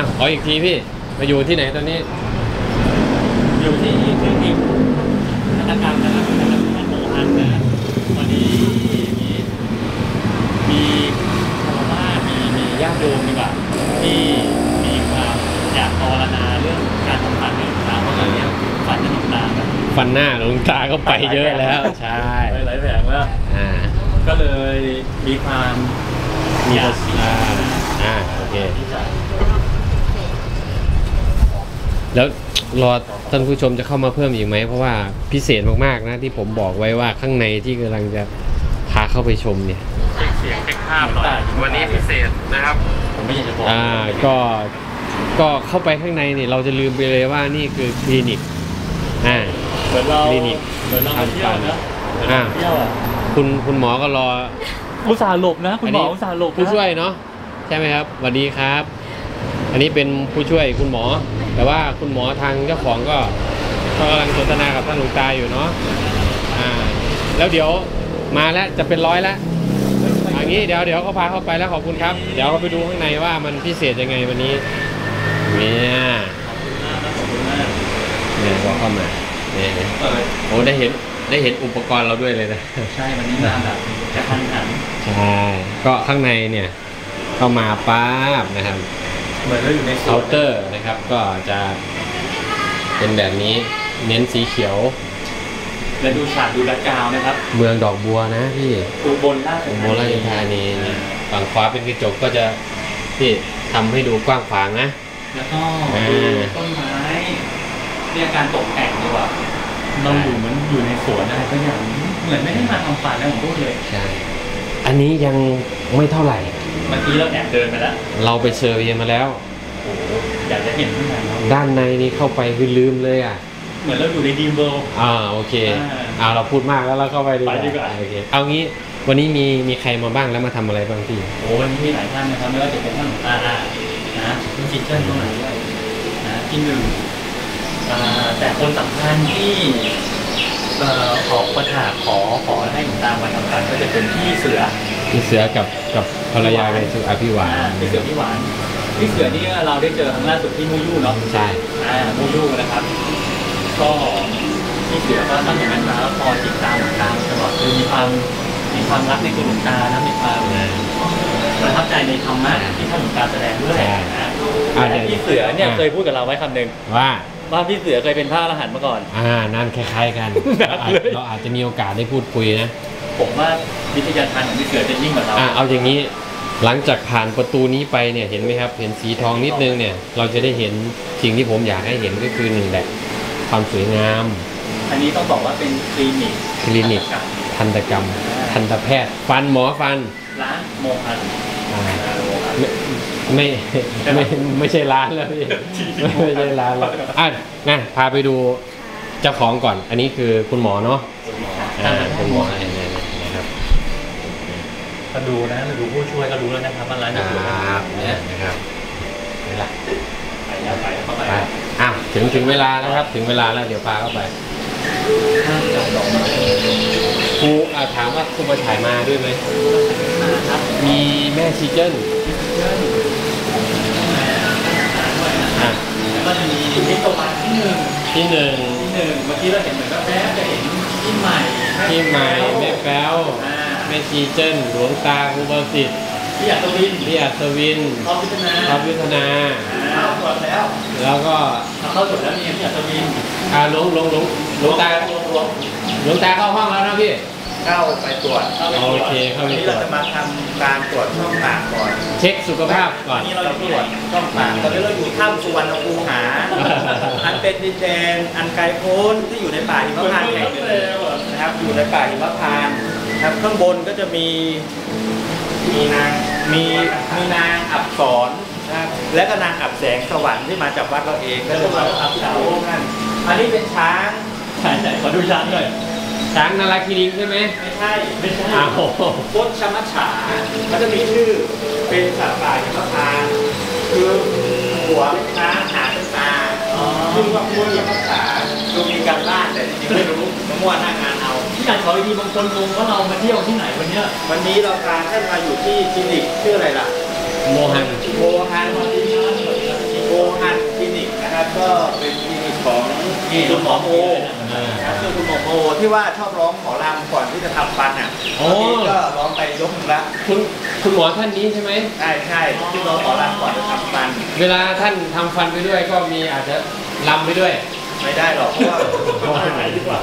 ขออีกทีพี่มาอยู่ที่ไหนตอนนี้อยู่ที่คลินิกธนาคารนะครับธนาคารโมฮันนะตอนนี้มีชาวบ้านมีญาติโยมดีกว่าที่มีความอยากภาวนาเรื่องการทำฟันให้หลวงตาเพราะตอนนี้ฟันหลวงตาแบบฟันหน้าหลวงตาก็ไปเยอะแล้วใช่หลายแผงแล้วก็เลยมีความอยากโอเคแล้วรอท่านผู้ชมจะเข้ามาเพิ่มอีกไหมเพราะว่าพิเศษมากๆนะที่ผมบอกไว้ว่าข้างในที่กำลังจะพาเข้าไปชมเนี่ยเสียงเช็คภาพหน่อยวันนี้พิเศษนะครับผมไม่อยากจะบอกก็เข้าไปข้างในเนี่ยเราจะลืมไปเลยว่านี่คือคลินิกเหมือนเราคลินิกเหมือนเราเที่ยวนะเที่ยวคุณหมอก็รออุตส่าห์หลบนะคุณหมออุตส่าห์หลบผู้ช่วยเนาะใช่ไหมครับสวัสดีครับอันนี้เป็นผู้ช่วยคุณหมอแต่ว่าคุณหมอทางเจ้าของก็กำลังสนทนากับท่านหลวงตาอยู่เนาะแล้วเดี๋ยวมาแล้วจะเป็น100แล้วอย่างนี้เดี๋ยวเขาพาเข้าไปแล้วขอบคุณครับเดี๋ยวเขาไปดูข้างในว่ามันพิเศษยังไงวันนี้เนี่ยก็เข้ามาเนี่ยโอ้ได้เห็นอุปกรณ์เราด้วยเลยนะใช่วันนี้มาแบบจะทันหันใช่ก็ข้างในเนี่ยเข้ามาปั๊บนะครับเหมือนเราอยู่ในเคาน์เตอร์นะครับก็จะเป็นแบบนี้เน้นสีเขียวและดูฉากดูแบ็คกราวด์นะครับเมืองดอกบัวนะพี่อุบลราชธานีฝั่งขวาเป็นกระจกก็จะที่ทำให้ดูกว้างขวางนะแล้วก็ดูต้นไม้เนี่ยการตกแต่งดีกว่าเราอยู่เหมือนอยู่ในสวนอะไรก็อย่างเหมือนไม่ได้มาทำฝันนะผมพูดเลยใช่อันนี้ยังไม่เท่าไหร่เมื่อกี้เราแอบเดินไปแล้วเราไปเซอร์เวย์มาแล้วโอ้อยากจะเห็นข้างในด้านในนี่เข้าไปคือลืมเลยเหมือนเราอยู่ในดีมเวิลด์โอเคเราพูดมากแล้วเราเข้าไปดีกว่าโอเคเอางี้วันนี้มีใครมาบ้างแล้วมาทำอะไรบ้างพี่วันนี้มีหลายท่านนะครับไม่ว่าจะเป็นท่านหลวงตานะคุณจิตเจ้าตรงไหนด้วยนะที่หนึ่งแต่คนสำคัญที่ขอประทานขอให้หลวงตามาทำการก็จะเป็นพี่เสือกับภรรยาเป็นสุอภิวาพี่เสือพี่หวานพี่เสือนี่เราได้เจอครั้งล่าสุดที่มูยูเนาะใช่มูยูนะครับก็พี่เสือก็ตั้งอย่างนั้นมาแล้วพอติดตามตลอดคือมีความรักในตัวหลวงตานะมีความประทับใจในธรรมะที่ท่านหลวงตาแสดงด้วยพี่เสือเนี่ยเคยพูดกับเราไว้คำหนึ่งว่าพี่เสือเคยเป็นพระอรหันต์มาก่อนนั่นคล้ายๆกันเราอาจจะมีโอกาสได้พูดคุยนะผมว่าวิทยาทานของพี่เสือจะยิ่งกว่าเราเอาอย่างนี้หลังจากผ่านประตูนี้ไปเนี่ยเห็นไหมครับเห็นสีทองนิดนึงเนี่ยเราจะได้เห็นสิ่งที่ผมอยากให้เห็นก็คือ1แหละความสวยงามอันนี้ต้องบอกว่าเป็นคลินิกทันตกรรมทันตแพทย์ฟันหมอฟันร้านโมฮันไม่ใช่ร้านแล้วพี่ไม่ใช่ร้านแล้วนะพาไปดูเจ้าของก่อนอันนี้คือคุณหมอเนาะคุณหมอนะครับมาดูนะมาดูผู้ช่วยก็รู้แล้วนะครับว่าร้านจะสวยเนี่ยนะครับนี่แหละไปถึงเวลาแล้วครับถึงเวลาแล้วเดี๋ยวพาเข้าไปครูถามว่าครูมาถ่ายมาด้วยไหมมีแม่ชีเจิ้นก็จะมีนิโตมาที่หนึ่งเมื่อกี้เราเห็นเหมือนกับแป๊บจะเห็นที่ใหม่แม่แป๊วแม่ชีเจิ้นหลวงตาครูบาสิทธิ์พี่อัศวินท็อปวิทนาตรวจแล้วก็เข้าตรวจแล้วมีพี่อัศวินหลวงตาเข้าห้องแล้วนะพี่เข้าไปตรวจโอเคเข้าไปตรวจเราจะมาทำการตรวจช่องปากก่อนเช็คสุขภาพก่อนนี่เราตรวจช่องปากตอนนี้เราอยู่ถ้ำสุวรรณภูหาอันเป็นดินแดนอันไกลโพ้นที่อยู่ในป่าหิมพานต์แห่งหนึ่งนะครับอยู่ในป่าหิมพานต์ครับข้างบนก็จะมีนางอับสรและก็นางอับแสงสวรรค์ที่มาจากวัดเราเองก็จะมาอับสาวนั่นอันนี้เป็นช้างใช่ขอดูช้างหน่อยช้างนาราคิริงใช่ไหมไม่ใช่พจน์ชมัจฉาเขาจะมีชื่อเป็นสัตว์ป่าหิมพานต์คือหัวเป็นช้างหางเป็นตาชื่อว่าพจน์ชมัจฉาดูมีการบ้านแต่จริงๆไม่รู้มั่วหน้างานเอาที่อยากขออีกทีบางคนงงว่าเรามาเที่ยวที่ไหนวันนี้เราพาท่านมาอยู่ที่คลินิกชื่ออะไรล่ะโมฮันวันนี้ก็เป็นคลินิกของคุณหมอโอนะครับคือคุณหมอโอที่ว่าชอบร้องหมอลำก่อนที่จะทำฟันอ่ะตอนนี้ก็ร้องไปยกหนึ่งละคุณหมอท่านนี้ใช่ไหมใช่ที่ร้องหมอลำก่อนจะทำฟันเวลาท่านทำฟันไปด้วยก็มีอาจจะลำไปด้วยไม่ได้หรอกเพราะว่าไหนดีกว่า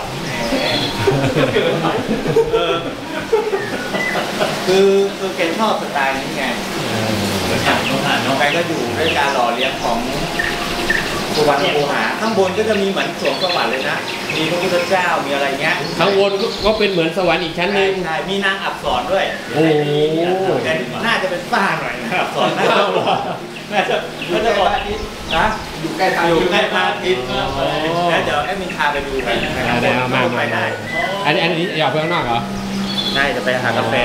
คือแกชอบสไตล์นี้ไงเหมือนกันต้องผ่านน้อเนาะงแกก็อยู่ด้วยการหล่อเลี้ยงของสุวรรณภูหาข้างบนก็จะมีเหมือนสวงสวรรค์เลยนะมีพระพุทธเจ้ามีอะไรเงี้ยข้างบนก็เป็นเหมือนสวรรค์อีกชั้นหนึ่งใช่มีนางอับสรด้วยโอ้โหแต่น่าจะเป็นป้าหน่อยนะอับสรน่าจะบอกนะอยู่ใกล้พระอาทิตย์แล้วเดี๋ยวแอดมินพาไปดูกันนะครับได้เอามาไปได้อันนี้อยากไปข้างนอกเหรอได้จะไปหากาแฟ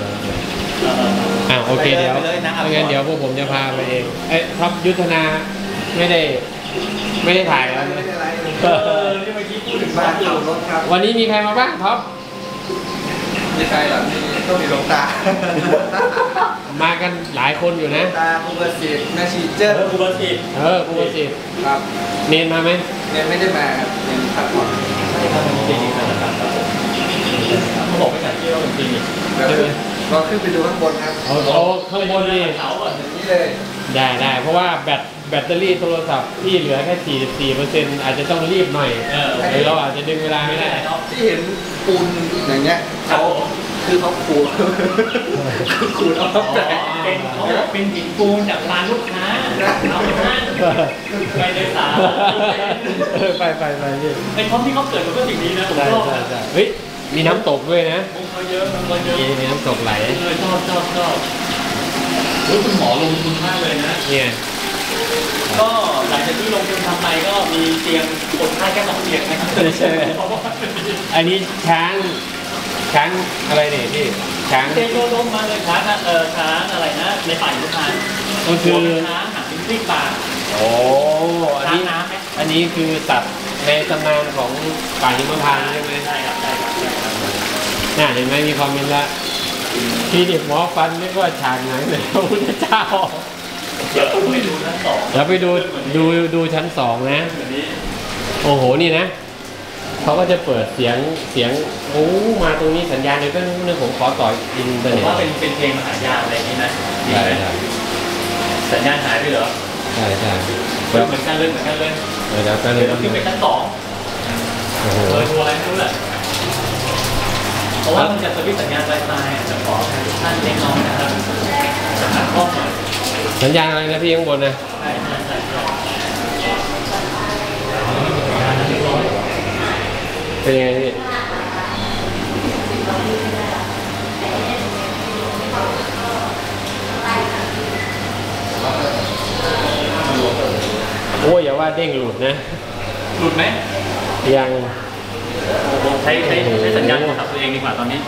โอเคเดี๋ยวไปเลยนะงั้นเดี๋ยวพวกผมจะพาไปเองท็อปยุทธนาไม่ได้ถ่ายแล้วนะนี่เมื่อกี้พูดถึงบ้าบ้าน นขับรถครับวันนี้มีใครมาบ้างท็อปไม่ใช่หรอกนี่ต้องมีหลวงตามากันหลายคนอยู่นะตาภูประสิทธิ์แม่ชีเจิ้นครูบาสิทธิ์ผู้ประสิทธิ์ครับเนนมาไหมเนี่ยไม่ได้มาครับเป็นพักผ่อนจริงๆนะครับเขาบอกไปจากที่เราเป็นคลินิกแล้วก็ขึ้นไปดูข้างบนครับเอาข้างบนนี่เขาก่อนอย่างนี้เลยได้เพราะว่าแบตเตอรี่โทรศัพท์ที่เหลือแค่ 44%อาจจะต้องรีบหน่อยเราอาจจะดึงเวลาไม่ได้ที่เห็นปูนอย่างเงี้ยเขาคือเขาขูดขูดเอาแปะเป็นเขาบอกเป็นหินปูนจากร้านลูกค้าเอาไปนั่งไปเลยสาวไปพี่เป็นเพราะที่เขาเกิดมาเพื่อสิ่งนี้นะผมใช่ชอบเฮ้ยมีน้ำตกด้วยนะมุกเขาเยอะเขาเยอะมีน้ำตกไหลชอบคุณหมอลงทุนมากเลยนะเนี่ยก็หลังจากที่ลงทุนทำไปก็มีเตียงคนไข้แค่2เตียงนะครับเพราะว่าอันนี้ช้างอะไรเนี่ยพี่ช้างเตียงโดนมาเลยช้างอะไรนะในป่าหิมพานต์ก็คือช้างหางเป็นพริกป่าโอ้อันช้างนี้น้ำไหมอันนี้คือสัตว์ในตำนานของป่าหิมพานต์ใช่ไหมใช่ครับใช่ครับน่าเห็นไหมมีคอมเมนต์ละที่เด็กหมอฟันนึกว่าฉากหนังเลยพระพุทธเจ้าเดี๋ยวต้องไปดูชั้น 2 เดี๋ยวไปดูชั้น 2นะแบบนี้โอ้โหนี่นะเขาก็จะเปิดเสียงโอ้มาตรงนี้สัญญาณเดี๋ยวก็นึกผมขอต่ออินเทอร์ผเน็มตว่าเป็นเพลงมหายานอะไรอย่างนี้นะใช่สัญญาณหายไปเหรอใช่เหมือนกันเลยเดี๋ยวก็เลเดี๋ยยวเราขึ้นไปชั้น 2 โอ้โหตัวอะไรไม่รู้แหละเพราะว่ามันจะสวิตช์สัญญาณ Wi-Fi จะขอทุกท่านเล็กน้อยนะครับจะหาข้อมูลสัญญาณอะไรนะพี่ข้างบนนะใช่เป็นยังไงพี่โอ้ยอย่าว่าเด้งหลุดนะหลุดไหมยังใช้สัญญาณโทรศัพท์ตัวเองดีกว่าตอนนี้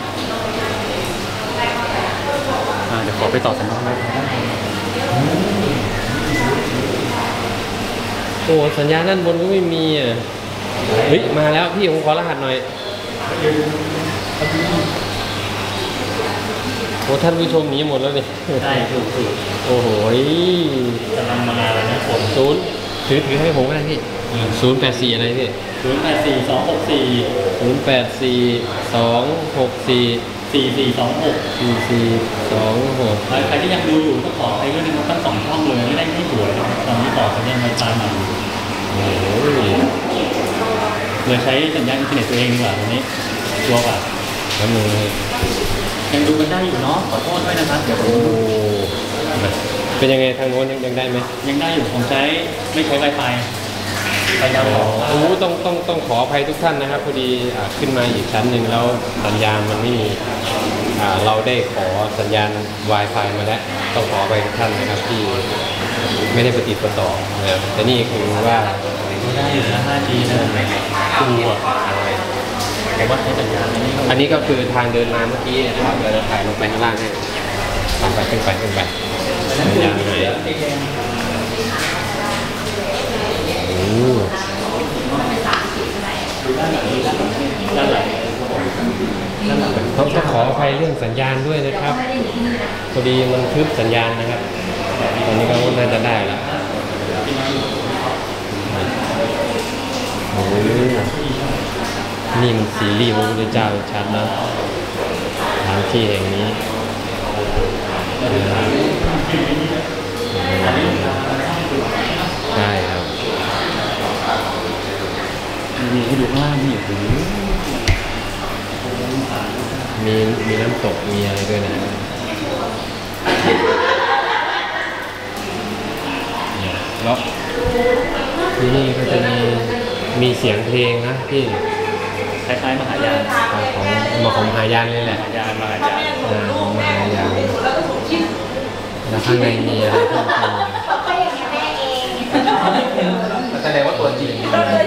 เดี๋ยวขอไปต่อสัญญาณไว้โอ้สัญญาณด้านบนก็ไม่มีอ่ะเฮ้ยมาแล้วพี่ผมขอรหัสหน่อยโอ้ท่านผู้ชมหนีหมดแล้วนี่ได้ถูกโอ้โหกำลังมาแล้วนะผมศูนย์ถือให้ผมก็ได้พี่084อะไรพี่ 084264 084264 4426 4426 ใครที่ยังดูอยู่ก็ขอไปด้วยนะครับทั้ง2ช่องเลยไม่ได้ให้หวยนะครับตอนนี้ต่อสัญญาณ Wi-Fi มาโอ้ยเลยใช้สัญญาณอินเทอร์เน็ตตัวเองดีกว่าตอนนี้ชัวร์กว่าน้ำมือยังดูกันได้อยู่เนาะขอโทษด้วยนะครับเดี๋ยวผโอ้มเป็นยังไงทางโน้นยังได้ไหมยังได้อยู่ผมไม่ใช้ Wi-Fi พยายามขอโอ้ต้องขออภัยทุกท่านนะครับพอดีขึ้นมาอีกชั้นหนึ่งแล้วสัญญาณมันไม่มีเราได้ขอสัญญาณ Wi-Fi มาแล้วต้องขอไปทุกท่านนะครับที่ไม่ได้ปฏิดประต่อนะครับแต่นี่คือว่าได้อยู่นะ 5G นะดูอ่ะผมว่าใช้สัญญาณอันนี้ก็อันนี้ก็คือทางเดินมาเมื่อกี้นะครับเราจะถ่ายลงไปข้างล่างให้ขึ้นไปสัญญาณไหนโอ้ด้านหลังต้องขออภัยเรื่องสัญญาณด้วยนะครับพอดีมันทึบสัญญาณนะครับตอนนี้ก็น่าจะได้แล้วนี่มันซีรีส์พระพุทธเจ้าชัดนะสถานที่แห่งนี้ใช่ครับมีให้ดูข้างล่างนี่โอ้โหมีน้ำตกมีอะไรด้วยนะแล้วที่นี่ก็จะมีเสียงเพลงนะพี่คล้ายๆมหายานของมหายานเลยแหละมหายานมหายานของมหายานแล้วข้างในมีอะไรเพิ่มเติมแสดงว่าตัวจริง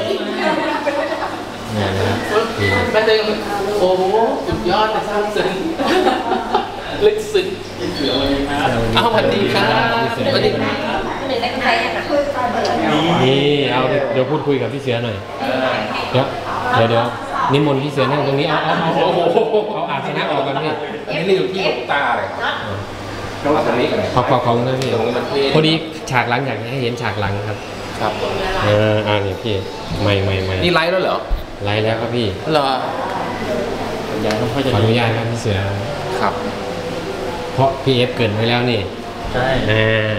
เนี่ยนะครับแม่เต็งโอ้โหสุดยอดเลยซาบซึ้งลึกซึ้งเสือวันนี้ครับอ้าวสวัสดีครับสวัสดีครับนี่เอาเดี๋ยวพูดคุยกับพี่เสือหน่อยเดี๋ยวนิมนต์พี่เสือนั่งตรงนี้เอาอาสนะออกกันพี่อันนี้อยู่ที่หลวงตาเลยครับเอาตรงนี้กันเลยขอบนะพี่ตรงนี้มันเท่พอดีฉากหลังอยากให้เห็นฉากหลังครับครับนี่พี่ไม่นี่ไลฟ์แล้วเหรอไลฟ์แล้วครับพี่เหรอสัญญาต้องค่อยจะขออนุญาตครับพี่เสือครับเพราะพี่เอฟเกินไว้แล้วนี่ใช่อ่า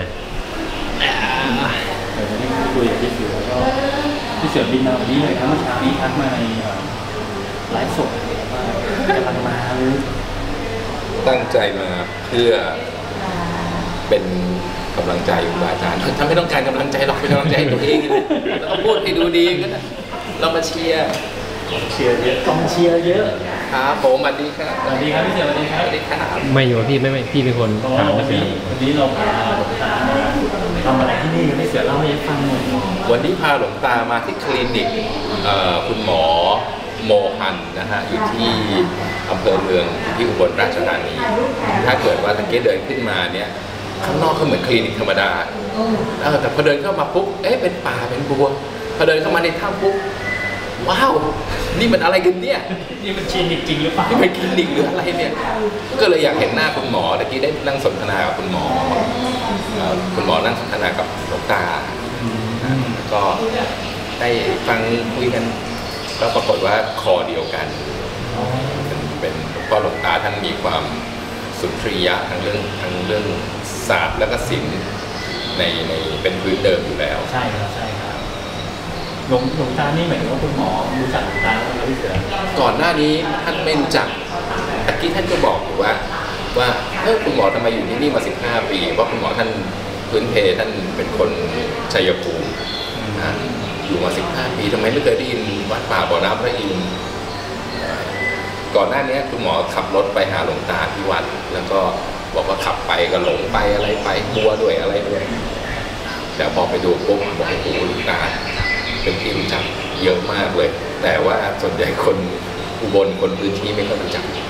เดี๋ยวจะได้คุยกับพี่เสือแล้วก็พี่เสือบินมาวันนี้เลยครับเมื่อเช้านี้ทักมาในไลฟ์สดว่ากำลังมาหรือตั้งใจมาเพื่อเป็นกำลังใจครูบาอาจารย์ท่านไม่ต้องการกำลังใจหรอกเป็นกำลังใจให้ตัวเองเลยแล้วก็พูดให้ดูดีก็ได้เรามาเชียร์เชียร์เยอะกองเชียร์เยอะครับผมสวัสดีครับสวัสดีครับพี่เสือสวัสดีคสรับวัสดีครับไม่อยู่กับพี่ไม่พี่เป็นคนก็ถามวันพี่เสือนี้เราพาหลวงตาทำอะไรที่นี่พี่เสือเล่าให้ฟังหน่อยวันนี้พาหลวงตามาที่คลินิกคุณหมอโมฮันนะฮะอยู่ที่อำเภอเมืองที่อุบลราชธานี ถ้าเกิดว่าตะเกียเดินขึ้นมาเนี่ยข้างนอกก็เหมือนคลินิกธรรมดาแต่พอเดินเข้ามาปุ๊บเป็นป่าเป็นบัวพอเดินเข้ามาในถ้ำปุ๊บว้าวนี่มันอะไรกันเนี่ยนี่มันคลินิกจริงหรือเปล่านี่เป็นคลินิกหรืออะไรเนี่ยก็เลยอยากเห็นหน้าคุณหมอตะกี้ได้นั่งสนทนากับคุณหมอคุณหมอนั่งสนทนากับหลวงตาก็ได้ฟังคุยกันก็ปรากฏว่าคอเดียวกันเป็นเพราะหลวงตาท่านมีความสุนทรียะทั้งเรื่องศาสตร์และก็ศิลป์ในเป็นพื้นเดิมอยู่แล้วใช่ครับใช่ครับหลวงตานี่หมายถึงว่าคุณหมอรู้จักหลวงตาแล้วพี่เสือก่อนหน้านี้ท่านไม่รู้จักตะกี้ท่านก็บอกอยู่ว่าคุณหมอทำไมอยู่ที่นี่มา15 ปีเพราะคุณหมอท่านพื้นเพท่านเป็นคนชัยภูมิอยู่มา15 ปีทำไมไม่เคยได้ยินวัดป่าบ่อน้ำพระอินทร์ก่อนหน้านี้คุณหมอขับรถไปหาหลวงตาที่วัดแล้วก็บอกว่าขับไปก็หลงไปอะไรไปกลัวด้วยอะไรด้วยแต่พอไปดูปุ๊บบอกโอ้โหหลวงตาเป็นที่รู้จักเยอะมากเลยแต่ว่าส่วนใหญ่คนอุบลคนพื้นที่ไม่ค่อยรู้จักนะ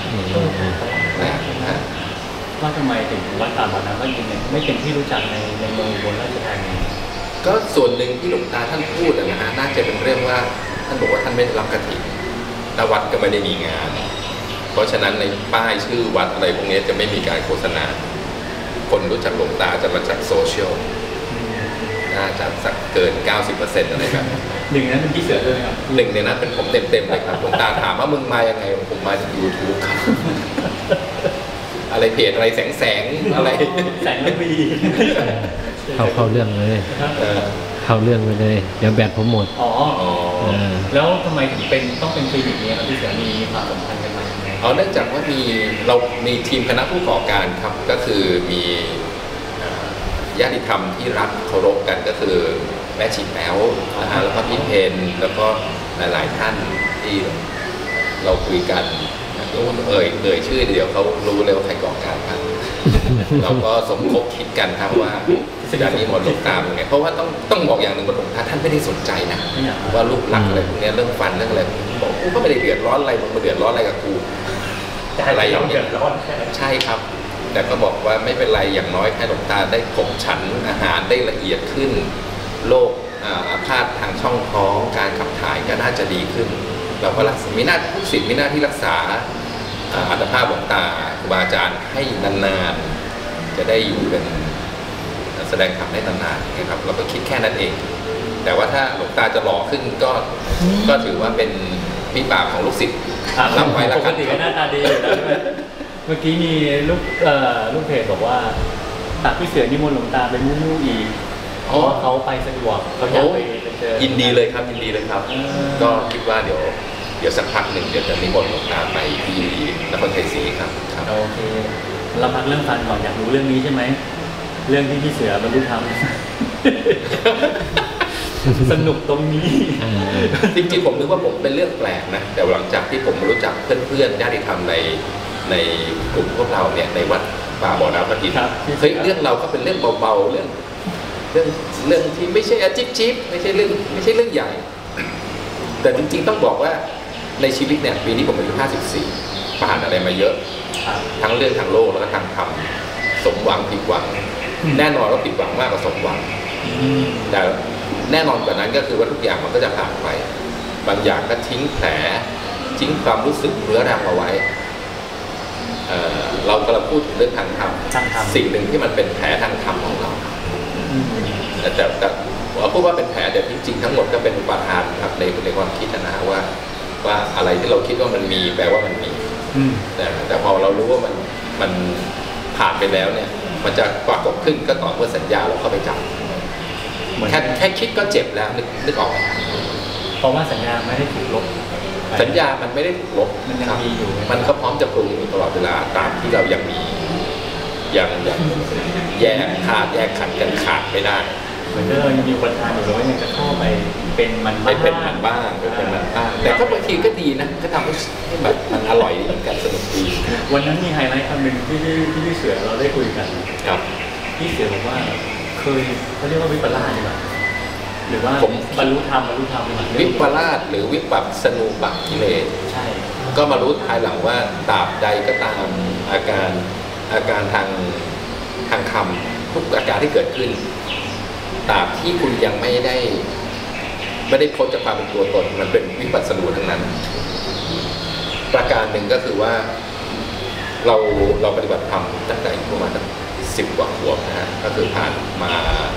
ว่าทำไมถึงวัดป่าบ่อน้ำพระอินทร์เนี่ยไม่เป็นที่รู้จักในเมืองอุบลราชธานีก็ส่วนหนึ่งที่หลวงตาท่านพูดนะฮะน่าจะเป็นเรื่องว่าท่านบอกว่าท่านไม่ได้รับกฐินและวัดก็ไม่ได้มีงาน เพราะฉะนั้นในป้ายชื่อวัดอะไรพวกนี้จะไม่มีการโฆษณาคนรู้จักหลวงตาจะมาจากโซเชียลน่าจะสักเกิน 90% อะไรแบบนี้หนึ่งนั้นเป็นพี่เสือเลยครับหนึ่งในนั้นเป็นผมเต็มๆเลยครับหลวงตาถามว่ามึงมายังไงผมมาจาก YouTube ครับ อะไรเพจอะไรแสงอะไรแสงระวีเข้าเรื่องเลยเออเข้าเรื่องไปเลยเดี๋ยวแบตผมหมดอ๋ออ๋อแล้วทำไมถึงต้องเป็นคลินิกนี้ครับพี่เสือมีความสัมพันธ์กันมาอย่างไรเนื่องจากว่าเรามีทีมคณะผู้ก่อการครับก็คือมีญาติธรรมที่รักเคารพกันก็คือแม่ชีแป๊วนะฮะแล้วก็พี่เพนแล้วก็หลายๆท่านที่เราคุยกันเอ่ยชื่อเดี๋ยวเขารู้เลยว่าใครก่อการครับ เราก็สมคบคิดกันครับว่าจะนิมนต์หลวงตาเป็นไงเพราะว่าต้องบอกอย่างหนึ่งว่าหลวงตาท่านไม่ได้สนใจนะว่ารูปลักษณ์อะไรพวกนี้เรื่องฟันเรื่องอะไรบอกกูก็ไม่ได้เดือดร้อนอะไรมึงมาเดือดร้อนอะไรกับกูอะไรอย่างเงี้ยใช่ครับ แต่ก็บอกว่าไม่เป็นไรอย่างน้อยให้หลวงตาได้ขบฉันอาหารได้ละเอียดขึ้นโรคอาพาธทางช่องท้องการขับถ่ายก็น่าจะดีขึ้นเราก็รักษามีหน้าทุกสิ่งมีหน้าที่รักษาอัตภาพหลวงตาครูบาอาจารย์ให้นานๆจะได้อยู่เป็นแสดงธรรมได้นานๆนะครับเราก็คิดแค่นั้นเองแต่ว่าถ้าหลวงตาจะหล่อขึ้นก็ถือว่าเป็นวิบากของลูกศิษย์ครับรับไว้แล้วปกักนติก็หน้าตาดีอยู่แล้วใช่ไหมเมื่อกี้มีลูกเพจบอกว่าตักพี่เสือนิมนต์หลวงตาไปมู่ๆอีกเพราะว่าเขาไปสะดวกเขาอยากไปเจอยินดีเลยครับยินดีเลยครับอืมก็คิดว่าเดี๋ยวสักพักหนึ่งเดี๋ยวจะนิมนต์หลวงตาไปที่นครชัยศรีครับครับโอเคเราพักเรื่องฟันก่อนอยากรู้เรื่องนี้ใช่ไหมเรื่องที่พี่เสือบรรลุธรรม สนุกตรงนี้จริงๆผมนึกว่าผมเป็นเรื่องแปลกนะแต่หลังจากที่ผมรู้จักเพื่อนๆญาติธรรมในกลุ่มพวกเราเนี่ยในวัดป่าบ่อน้ำพระอินทครับร์เฮ้ยเรื่องเราก็เป็นเรื่องเบาๆเรื่องที่ไม่ใช่อาจิ๊บไม่ใช่เรื่องใหญ่ แต่จริงๆต้องบอกว่าในชีวิตเนี่ยปีนี้ผมอายุ54ผ่านอะไรมาเยอะครับทั้งเรื่องทางโลกแล้วก็ทางธรรมสมหวังผิดหวัง แน่นอนว่าผิดหวังมากกว่าสมหวัง แต่แน่นอนกว่านั้นก็คือว่าทุกอย่างมันก็จะผ่านไป บางอย่างก็ทิ้งแผลทิ้งความรู้สึกเรื้อรังเอาไว้เรากำลังพูดถึงเรื่องทางธรรมทางธรรมสิ่งหนึ่งที่มันเป็นแผลทางธรรมของเราอืมแต่เราพูดว่าเป็นแผลแต่จริงๆทั้งหมดก็เป็นอุปทานครับในความคิดนะว่าอะไรที่เราคิดว่ามันมีแปลว่ามันมีอืมแต่พอเรารู้ว่ามันผ่านไปแล้วเนี่ย มันจะปรากฏขึ้นก็ต่อเมื่อสัญญาเราเข้าไปจับเหมือนแค่คิดก็เจ็บแล้วนึกออกไหมเพราะว่าสัญญาไม่ได้ถูกลบสัญญามันไม่ได้ถูกลบมันยังครับมีอยู่มันก็พร้อมจะปรุงอยู่ตลอดเวลาตามที่เรายังมียังแยกขาดแยกขัดกันขาดไม่ได้เหมือนเรายังมีอุปทานอยู่เราก็ยังจะเข้าไปเป็นมันไม่เป็นมันบ้างเป็นมันบ้างแต่ก็บางทีก็ดีนะก็ทำให้แบบมันอร่อยดีเหมือนกันสนุกดีวันนั้นมีไฮไลท์คำหนึ่งที่พี่เสือเราได้คุยกันครับพี่เสือบอกว่าเคยเขาเรียกว่าวิปลาสดีกว่าหรือว่าผมบรรลุธรรมดีกว่าวิปลาสหรือวิปัสสนูปกิเลสใช่ก็มารู้ภายหลังว่าตราบใดก็ตามอาการทางคำทุกอาการที่เกิดขึ้นตราบที่คุณยังไม่ได้พ้นจากความเป็นตัวตนมันเป็นวิปัสสนูทั้งนั้น ประการหนึ่งก็คือว่าเราปฏิบัติธรรมตั้งแต่อายุประมาณ10 กว่าขวบนะฮะก็คือผ่านมา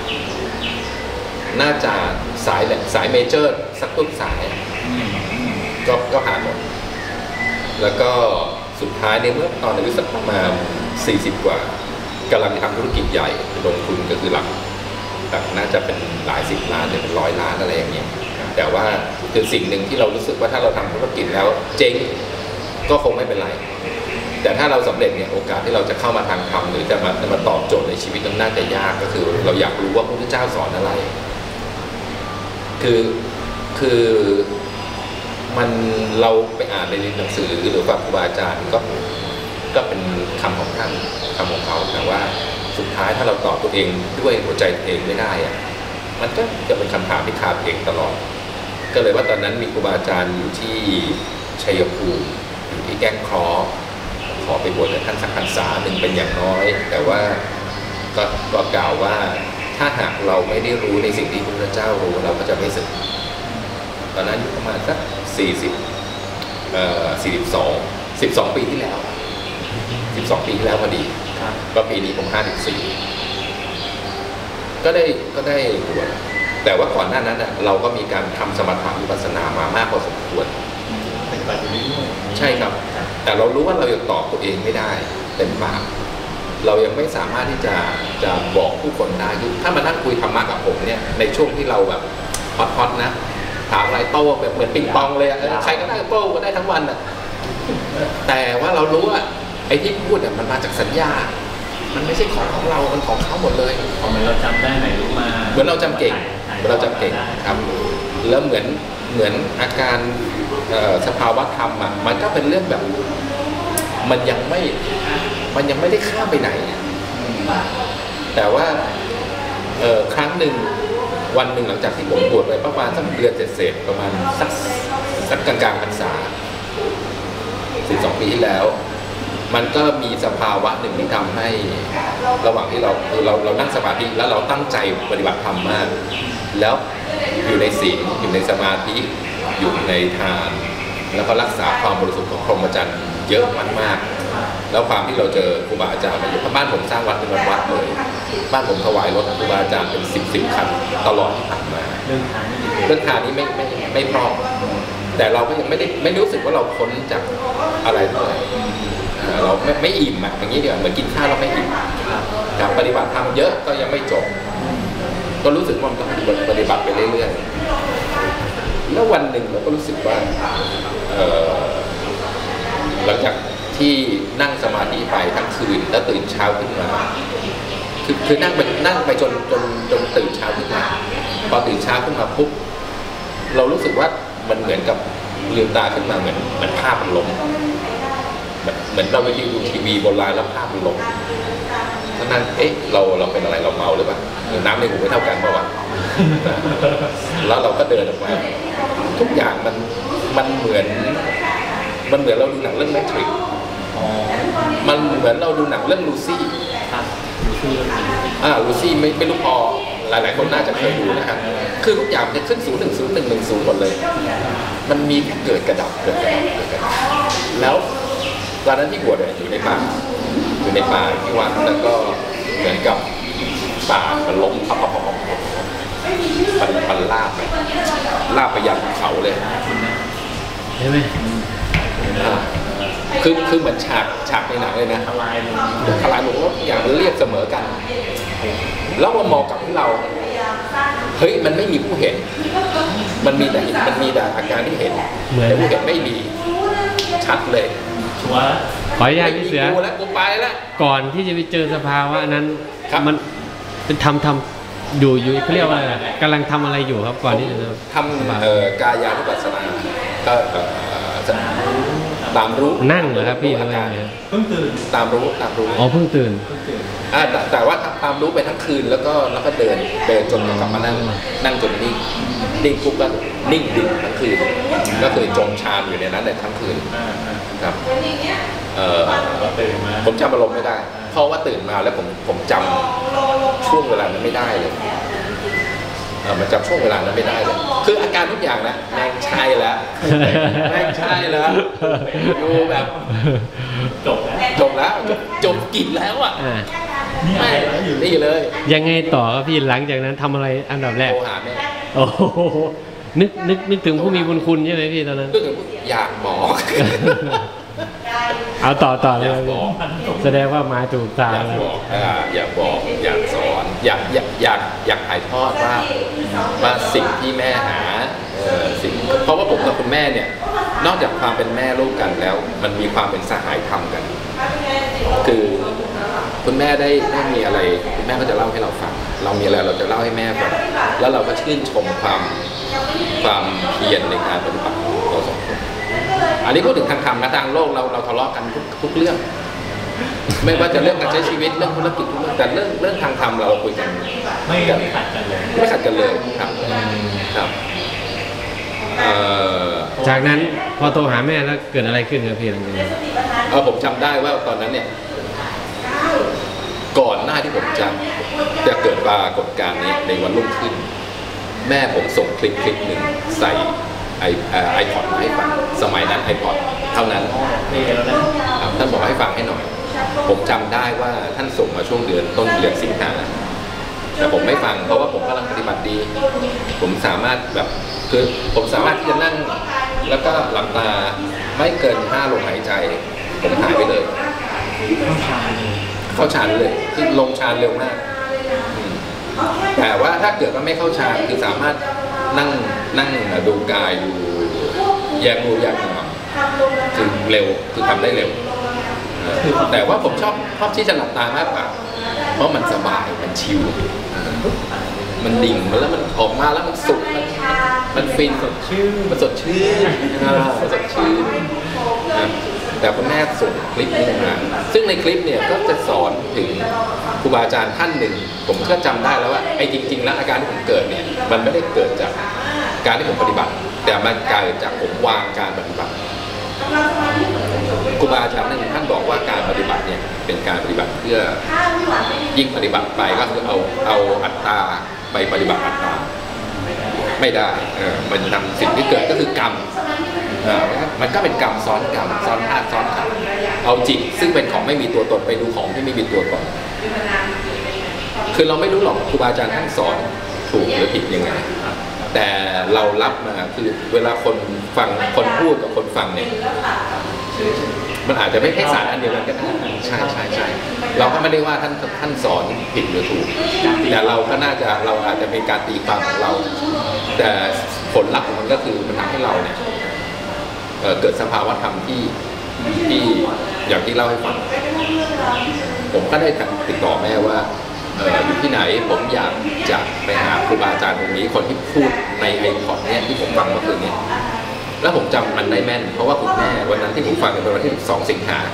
น่าจะสายเมเจอร์สักต้นสาย ก็ผ่านหมด แล้วก็สุดท้ายในเมื่อตอนอายุสักประมาณ40 กว่ากำลังทำธุรกิจใหญ่ลงทุนก็คือหลักน่าจะเป็นหลาย10 ล้านหรือเป็น100 ล้านอะไรอย่างเงี้ยแต่ว่าคือสิ่งหนึ่งที่เรารู้สึกว่าถ้าเราทำธุรกิจแล้วเจ๊งก็คงไม่เป็นไร แต่ถ้าเราสำเร็จเนี่ยโอกาสที่เราจะเข้ามาทางธรรมหรือจะมาตอบโจทย์ในชีวิตมันน่าจะยากก็คือเราอยากรู้ว่าพระพุทธเจ้าสอนอะไร คือมันเราไปอ่านในหนังสือหรือฟังครูบาอาจารย์ก็เป็นคำของท่านคำของเขาแต่ว่าสุดท้ายถ้าเราตอบตัวเองด้วยหัวใจตัวเองไม่ได้อะมันก็จะเป็นคำถามที่คาเองตลอด ก็เลยว่าตอนนั้นมีครูบาอาจารย์อยู่ที่ชัยภูมิอยู่ที่แก้งเคราะห์ขอไปบวชกับท่านสักพรรษาหนึ่งเป็นอย่างน้อย แต่ว่าก็กล่าวว่าถ้าหากเราไม่ได้รู้ในสิ่งที่พระพุทธเจ้ารู้เราก็จะไม่สึกตอนนั้นอยู่ประมาณสัก12 ปีที่แล้ว12 ปีที่แล้วพอดีครับก็ปีนี้ผม54ก็ได้บวชแต่ว่าก่อนหน้านั้นเราก็มีการทำสมถะวิปัสสนามามากพอสมควรปฏิบัติอยู่เรื่อยๆใช่ครับ แต่เรารู้ว่าเรายังตอบตัวเองไม่ได้เต็มปากเรายังไม่สามารถที่จะบอกผู้คนได้ถ้ามานั่งคุยธรรมะกับผมเนี่ยในช่วงที่เราแบบฮอตๆนะถามอะไรโต้แบบเหมือนปิงปองเลยอะใครก็ได้โต้ก็ได้ทั้งวันอะแต่ว่าเรารู้ว่าไอ้ที่พูดมันมาจากสัญญา มันไม่ใช่ของเรามันของเขาหมดเลยพอเหมือนเราจำได้ไหนรู้มาเหมือนเราจำเก่งครับแล้วเหมือนอาการสภาวะธรรมอ่ะมันก็เป็นเรื่องแบบมันยังไม่ได้ข้ามไปไหน แต่ว่าครั้งหนึ่งวันหนึ่งหลังจากที่ผมบวชไปประมาณสักเดือนเศษประมาณสักกลางๆพรรษา12 ปีที่แล้วมันก็มีสภาวะหนึ่งที่ทำให้ระหว่างที่เรานั่งสมาธิแล้วเราตั้งใจปฏิบัติธรรมมากแล้วอยู่ในศีลอยู่ในสมาธิอยู่ในทานแล้วก็รักษาความบริสุทธิ์ของพรหมจรรย์เยอะมากๆแล้วความที่เราเจอครูบาอาจารย์มาอยู่บ้านผมสร้างวัดเป็นวัดเลยบ้านผมถวายรถครูบาอาจารย์เป็น10 คันตลอดที่ผ่านมาเรื่องทานนี้ไม่พร่องแต่เราก็ยังไม่รู้สึกว่าเราพ้นจากอะไรเท่าไหร่เราไม่อิ่มอ่ะอย่างนี้เดี๋ยวเหมือนกินข้าวเราไม่อิ่มกับปฏิบัติธรรมเยอะก็ยังไม่จบก็รู้สึกว่ามันต้องปฏิบัติไปเรื่อยๆแล้ววันหนึ่งเราก็รู้สึกว่าหลังจากที่นั่งสมาธิไปทั้งคืนแล้วตื่นเช้าขึ้นมาคือนั่งไปจนตื่นเช้าขึ้นมาพอตื่นเช้าขึ้นมาปุ๊บเรารู้สึกว่ามันเหมือนกับลืมตาขึ้นมาเหมือนภาพมันล้มเหมือนเราไปดูทีวีโบราณแล้วภาพมันล้มเพราะนั้นเราเป็นอะไรเราเมาหรือเปล่าน้ำในหูไม่เท่ากันเปล่าวะแล้วเราก็เดินออกมาทุกอย่างมันเหมือนเราดูหนังเรื่องแมทริกซ์มันเหมือนเราดูหนังเรื่องลูซี่ลูซี่ไม่รู้พอหลายคนน่าจะเคยดูนะครับคือทุกอย่างจะขึ้น010110หมดเลยมันมีเกิดกระดับแล้วตอนนั้นที่บวชอยู่ในป่าที่วัดแล้วก็เหมือนกับป่ามันล้มมันลาบไปยังเขาเลยใช่ไหมคือเหมือนฉากในหนังเลยนะทลายลงแล้วอย่างมันเรียบเสมอกันแล้วมองกับที่เราเฮ้ยมันไม่มีผู้เห็นมันมีแต่อาการที่เห็นแต่ผู้เห็นไม่มีชัดเลยขออนุญาตพี่เสือแล้วกูไปแล้วก่อนที่จะไปเจอสภาวะนั้นมันเป็นทำอยู่เขาเรียกว่าอะไรกำลังทำอะไรอยู่ครับก่อนที่จะทำกายานุปัสสนาก็ตามรู้นั่งเหรอครับพี่อะไรเพิ่งตื่นตามรู้อ๋อเพิ่งตื่นแต่ว่าตามรู้ไปทั้งคืนแล้วก็เดินจนกลับมานั่งจนนิ่งปุ๊บก็นิ่งดิ่งทั้งคืนก็คือจมฌานอยู่ในนั้นทั้งคืนครับผมจำอารมณ์ไม่ได้เพราะว่าตื่นมาแล้วผมจำช่วงเวลานั้นไม่ได้เลยมันจำช่วงเวลานั้นไม่ได้เลยคืออาการทุกอย่างนะแม่งใช่แล้วดูแบบจบแล้วจบกินแล้วอ่ะนี่เลยยังไงต่อครับพี่หลังจากนั้นทำอะไรอันดับแรกโทรหาแม่โอ้โหนึกถึงผู้มีบุญคุณใช่ไหมพี่ตอนนั้นอยากบอกเอาต่อเลยแสดงว่ามาถูกทางแล้วอยากบอกอยากสอนอยากถ่ายทอดว่าสิ่งที่แม่หาสิ่งเพราะว่าผมกับคุณแม่เนี่ยนอกจากความเป็นแม่ลูกกันแล้วมันมีความเป็นสหายธรรมกันคือคุณแม่ได้มีอะไรคุณแม่ก็จะเล่าให้เราฟังเรามีอะไรเราจะเล่าให้แม่ฟังแล้วเราก็ชื่นชมความเพียรในการปฏิบัติเราสองคนอันนี้พูดถึงทางธรรมนะทางโลกเราทะเลาะกันทุกเรื่องไม่ว่าจะเรื่องการใช้ชีวิตเรื่องธุรกิจทุกเรื่องแต่เรื่องทางธรรมเราคุยกันไม่ขัดกันเลยครับจากนั้นพอโทรหาแม่แล้วเกิดอะไรขึ้นครับพี่หลังจากนั้นผมจำได้ว่าตอนนั้นเนี่ยก่อนหน้าที่ผมจะเกิดปรากฏการณ์นี้ในวันรุ่งขึ้นแม่ผมส่งคลิปหนึ่งใส่iPod มาให้ฟังสมัยนั้น iPod เท่านั้นท่านบอกให้ฟังให้หน่อยผมจำได้ว่าท่านส่งมาช่วงต้นเดือนสิงหาแต่ผมไม่ฟังเพราะว่าผมกำลังปฏิบัติดีผมสามารถคือผมสามารถที่จะนั่งแล้วก็หลับตาไม่เกิน5 ลมหายใจผมหายไปเลยเข้าฌานเลยคือลงฌานเร็วมากแต่ว่าถ้าเกิดว่าไม่เข้าฌานคือสามารถนั่งดูกายดูแยกรูแยกนามคือเร็วคือทำได้เร็วแต่ว่าผมชอบที่จะหลับตามากกว่าเพราะมันสบายมันชิลมันดิ่งมันแล้วมันออกมาแล้วมันสุขมันฟินมันสดชื่นแต่คุณแม่ส่งคลิปนี้มาซึ่งในคลิปเนี่ยก็จะสอนถึงครูบาอาจารย์ท่านหนึ่งผมก็จำได้แล้วว่าไอ้จริงๆแล้วอาการที่ผมเกิดเนี่ยมันไม่ได้เกิดจากการที่ผมปฏิบัติแต่มันเกิดจากผมวางการปฏิบัติครูบาอาจารย์ท่านบอกว่าการปฏิบัติเนี่ยเป็นการปฏิบัติเพื่อยิ่งปฏิบัติไปก็คือเอาอัตตาไปปฏิบัติอัตตาไม่ได้มันนำสิ่งที่เกิดก็คือกรรมมันก็เป็นกรรมซ้อนกรรมซ้อนธาตุซ้อนขันธ์เอาจิตซึ่งเป็นของไม่มีตัวตนไปดูของที่ไม่มีตัวตนคือเราไม่รู้หรอกครูบาอาจารย์ท่านสอนถูกหรือผิดยังไงแต่เรารับมาคือเวลาคนฟังคนพูดกับคนฟังเนี่ยมันอาจจะไม่ใช่สารอันเดียวกันก็ได้ใช่ใช่ใช่เราก็ไม่ได้ว่าท่านสอนผิดหรือถูกแต่เราก็น่าจะเราอาจจะเป็นการตีความของเรา แต่ผลลัพธ์ของมันก็คือมันทำให้เราเนี่ยเกิดสภาวะธรรมที่อย่างที่เล่าให้ฟังผมก็ได้ติดต่อแม่ว่าอยู่ที่ไหนผมอยากจะไปหาครูบาอาจารย์ตรงนี้คนที่พูดในไอพอดเนี่ยที่ผมฟังเมื่อคืนนี้แล้วผมจำมันได้แม่นเพราะว่าคุณแม่วันนั้นที่ผมฟังเป็นวันที่12 สิงหา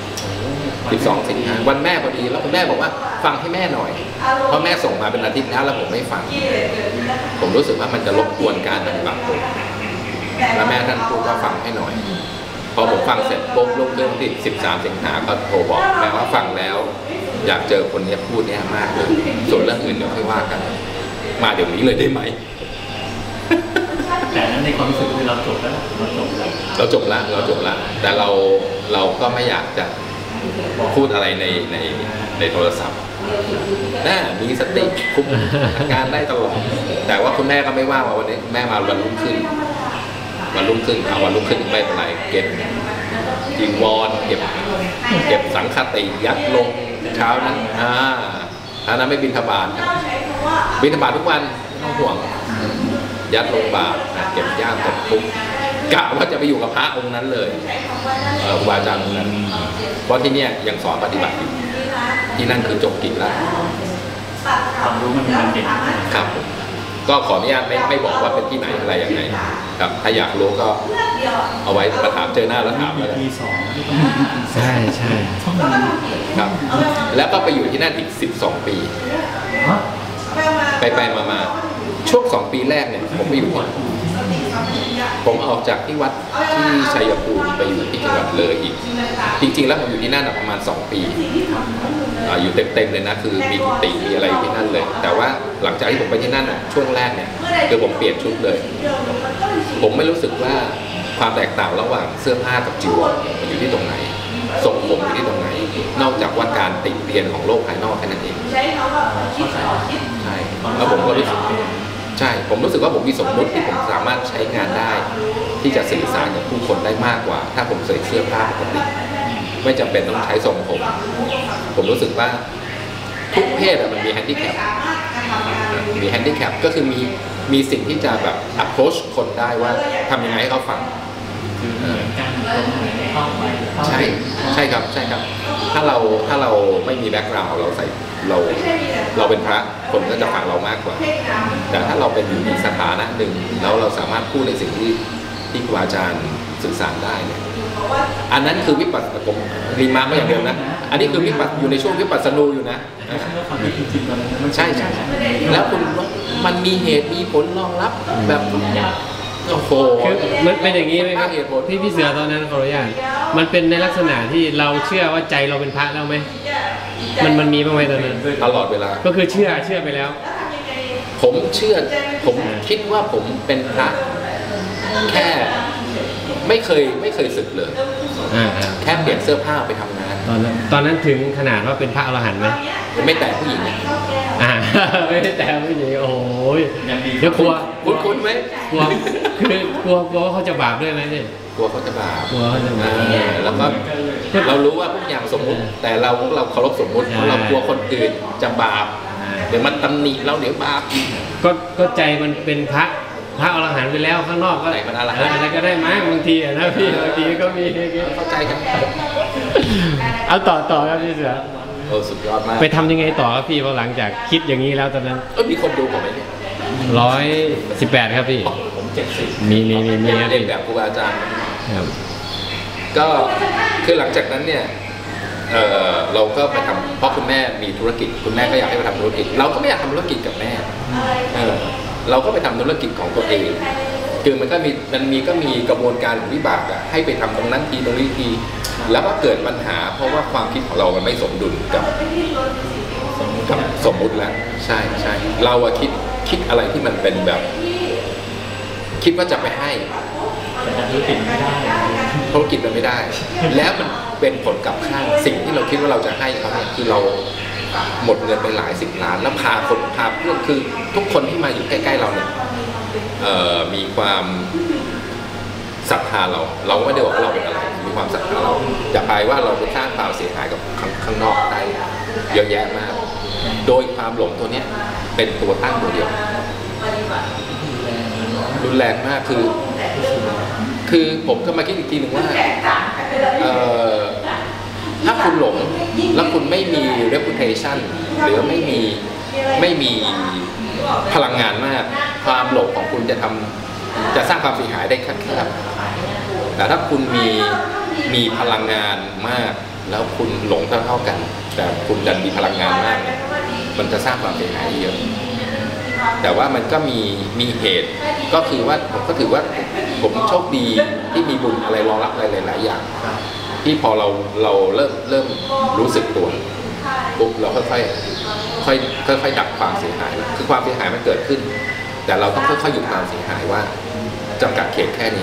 วันแม่พอดีแล้วคุณแม่บอกว่าฟังให้แม่หน่อยเพราะแม่ส่งมาเป็นอาทิตย์แล้วผมไม่ฟังผมรู้สึกว่ามันจะรบกวนการปฏิบัติผมแล้วแม่ท่านพูดว่าฟังให้หน่อยพอผมฟังเสร็จปุ๊บลงเครื่องที่13 สิงหาก็โทรบอกแม่ว่าฟังแล้วอยากเจอคนนี้พูดเนี่ยมากเลยส่วนเรื่องอื่นเดี๋ยวค่อยว่ากันมาเดี๋ยวนี้เลยได้ไหมแต่นั้นในความรู้สึกคือเราจบแล้วแต่เราก็ไม่อยากจะพูดอะไรในโทรศัพท์มีสติคุมอาการได้ตลอดแต่ว่าคุณแม่ก็ไม่ว่าวันนี้แม่มาวันรุ่งขึ้นไม่เป็นไรเก็บจีวรเก็บสังฆติยัดลงเช้านั้นไม่บิณฑบาตบิณฑบาตทุกวันไม่ต้องห่วงยัดลงบาตรเก็บย่ามเก็บปุ๊บกะว่าจะไปอยู่กับพระองค์นั้นเลยครูบาอาจารย์องค์นั้นเพราะที่เนี่ยยังสอนปฏิบัติอยู่ที่นั่นคือจบกิจแล้วความรู้มันเป็นเด็กครับก็ขออนุญาตไม่บอกว่าเป็นที่ไหนอะไรยังไงครับถ้าอยากรู้ก็เอาไว้มาถามเจอหน้าแล้วถามแล้วกันใช่ครับแล้วก็ไปอยู่ที่นั่นอีก12 ปีไปมาช่วง2 ปีแรกเนี่ยผมไปอยู่ผมออกจากที่วัดที่ชัยภูมิไปอยู่ที่จังหวัดเลยอีกจริงๆแล้วผมอยู่ที่นั่นประมาณ2 ปีอยู่เต็มๆเลยนะคือมีกุฏิมีอะไรอยู่ที่นั่นเลยแต่ว่าหลังจากที่ผมไปที่นั่นช่วงแรกเนี่ยคือผมเปลี่ยนชุดเลยผมไม่รู้สึกว่าความแตกต่างระหว่างเสื้อผ้ากับจีวรมันอยู่ที่ตรงไหนทรงผมอยู่ที่ตรงไหนนอกจากว่าการติเตียนของโลกภายนอกแค่นั้นเองใช่แล้วผมก็รู้สึกใช่ผมรู้สึกว่าผมมีสมมุติที่ผมสามารถใช้งานได้ที่จะสื่อสารกับผู้คนได้มากกว่าถ้าผมใส่เสื้อผ้าปกติไม่จำเป็นต้องใช้ทรงผมรู้สึกว่าทุกเพศมันมีแฮนดิแคปก็คือมีสิ่งที่จะแบบ approach คนได้ว่าทำยังไงให้เขาฟังใช่ครับถ้าเราไม่มีแบ็คกราวด์เราเป็นพระคนก็จะฟังเรามากกว่าแต่ถ้าเราเป็นอยู่ในสถานะหนึ่งแล้วเราสามารถพูดในสิ่งที่ครูอาจารย์สื่อสารได้เนี่ยอันนั้นคือวิปัสสนาผมรีมาก็อย่างเดิมนะอันนี้คือวิปัสอยู่ในช่วงวิปัสสนูอยู่นะใช่แล้วคุณมันมีเหตุมีผลรองรับแบบโอ้โหคือมันเป็นอย่างนี้ไหมครับที่พี่เสือตอนนั้นขออนุญาตมันเป็นในลักษณะที่เราเชื่อว่าใจเราเป็นพระแล้วไหมมันมีบ้างไหมตอนนั้นตลอดเวลาก็คือเชื่อไปแล้วผมคิดว่าผมเป็นพระแค่ไม่เคยสึกเลยแค่เปลี่ยนเสื้อผ้าไปทำงานตอนนั้นถึงขนาดว่าเป็นพระอรหันต์ไหมไม่แต่ผู้หญิงไม่ได้แต่ผู้หญิงโอ้ยเดี๋ยวกลัวคุ้นไหมกลัวว่าเขาจะบาปด้วยไหมเนี่ยกลัวเขาจะบาปแล้วก็เรารู้ว่าทุกอย่างสมมุติแต่เราเคารพสมมุติเรากลัวคนอื่นจะบาปเดี๋ยวมันตำหนิเราเดี๋ยวบาปก็ใจมันเป็นพระอรหันต์ไปแล้วข้างนอกก็อะไรก็ได้มั้งบางทีนะพี่บางทีก็มีเข้าใจกันเอาต่อครับพี่เสือสุดยอดมากไปทำยังไงต่อครับพี่พอหลังจากคิดอย่างนี้แล้วตอนนั้นมีคนดูผมไหมเนี่ย 118ครับพี่ผม70 มีเรียนแบบครูอาจารย์ครับก็คือหลังจากนั้นเนี่ยเราก็ไปทำเพราะคุณแม่มีธุรกิจคุณแม่ก็อยากให้ไปทำธุรกิจเราก็ไม่อยากทำธุรกิจกับแม่เราก็ไปทำธุรกิจของตัวเองคือมันก็มีกระบวนการของวิบากให้ไปทำตรงนั้นทีตรงนี้ทีแล้วก็เกิดปัญหาเพราะว่าความคิดของเรามันไม่สมดุลกับสมมุติแล้วใช่เราคิดอะไรที่มันเป็นแบบคิดว่าจะไปให้ธุรกิจมันไม่ได้แล้วมันเป็นผลกับข้างสิ่งที่เราคิดว่าเราจะให้เขาเนี่ยคือเราหมดเงินไปหลาย10 ล้านแล้วพาเพื่อนคือทุกคนที่มาอยู่ใกล้ๆเราเนี่ยมีความศรัทธาเราไม่ได้บอกว่าเราเป็นอะไรมีความศรัทธาเราอย่าไปว่าเราไปสร้างความเสียหายกับข้างนอกได้เยอะแยะมากโดยความหลงตัวเนี้ยเป็นตัวตั้งตัวเดียวรุนแรงมากคือผมก็มาคิดอีกทีหนึ่งว่าถ้าคุณหลงแล้วคุณไม่มี reputation หรือไม่มีพลังงานมากความหลงของคุณจะสร้างความเสียหายได้แค่แต่ถ้าคุณมีพลังงานมากแล้วคุณหลงเท่ากันแต่คุณดันมีพลังงานมากมันจะสร้างความเสียหายเยอะแต่ว่ามันก็มีเหตุก็คือว่าผมก็ถือว่าผมโชคดีที่มีบุญอะไรรองรับอะไรหลายๆอย่างที่พอเราเริ่มรู้สึกตัวปุ๊บเราค่อยดับความเสียหายคือความเสียหายมันเกิดขึ้นแต่เราต้องค่อยๆหยุดความเสียหายว่าจำกัดเขตแค่นี้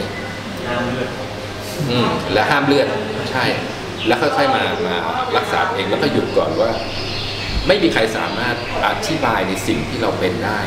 และห้ามเลือดใช่แล้วค่อยๆมารักษาเองแล้วก็หยุดก่อนว่าไม่มีใครสามารถอธิบายในสิ่งที่เราเป็นได้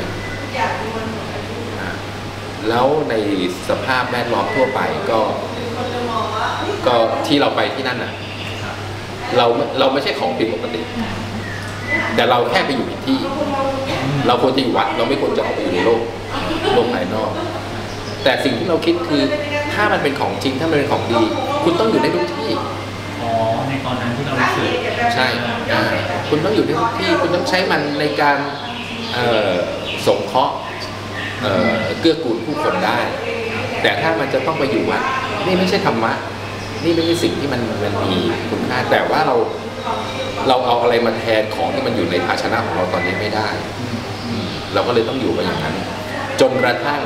แล้วในสภาพแวดล้อมทั่วไปก็ที่เราไปที่นั่นน่ะเราไม่ใช่ของผิดปกติแต่เราแค่ไปอยู่ผิดที่เราควรจะอยู่วัดเราไม่ควรจะออกไปอยู่ในโลกภายนอกแต่สิ่งที่เราคิดคือถ้ามันเป็นของจริงถ้ามันเป็นของดีคุณต้องอยู่ในทุกที่ในตอนนั้นที่เรารู้สึกใช่คุณต้องอยู่ในทุกที่คุณต้องใช้มันในการสงเคราะห์เกื้อกูลผู้คนได้แต่ถ้ามันจะต้องไปอยู่วัดนี่ไม่ใช่ธรรมะนี่ไม่ใช่สิ่งที่มันมีคุณค่าแต่ว่าเราเอาอะไรมาแทนของที่มันอยู่ในภาชนะของเราตอนนี้ไม่ได้เราก็เลยต้องอยู่ไปอย่างนั้นจนกระทั่ง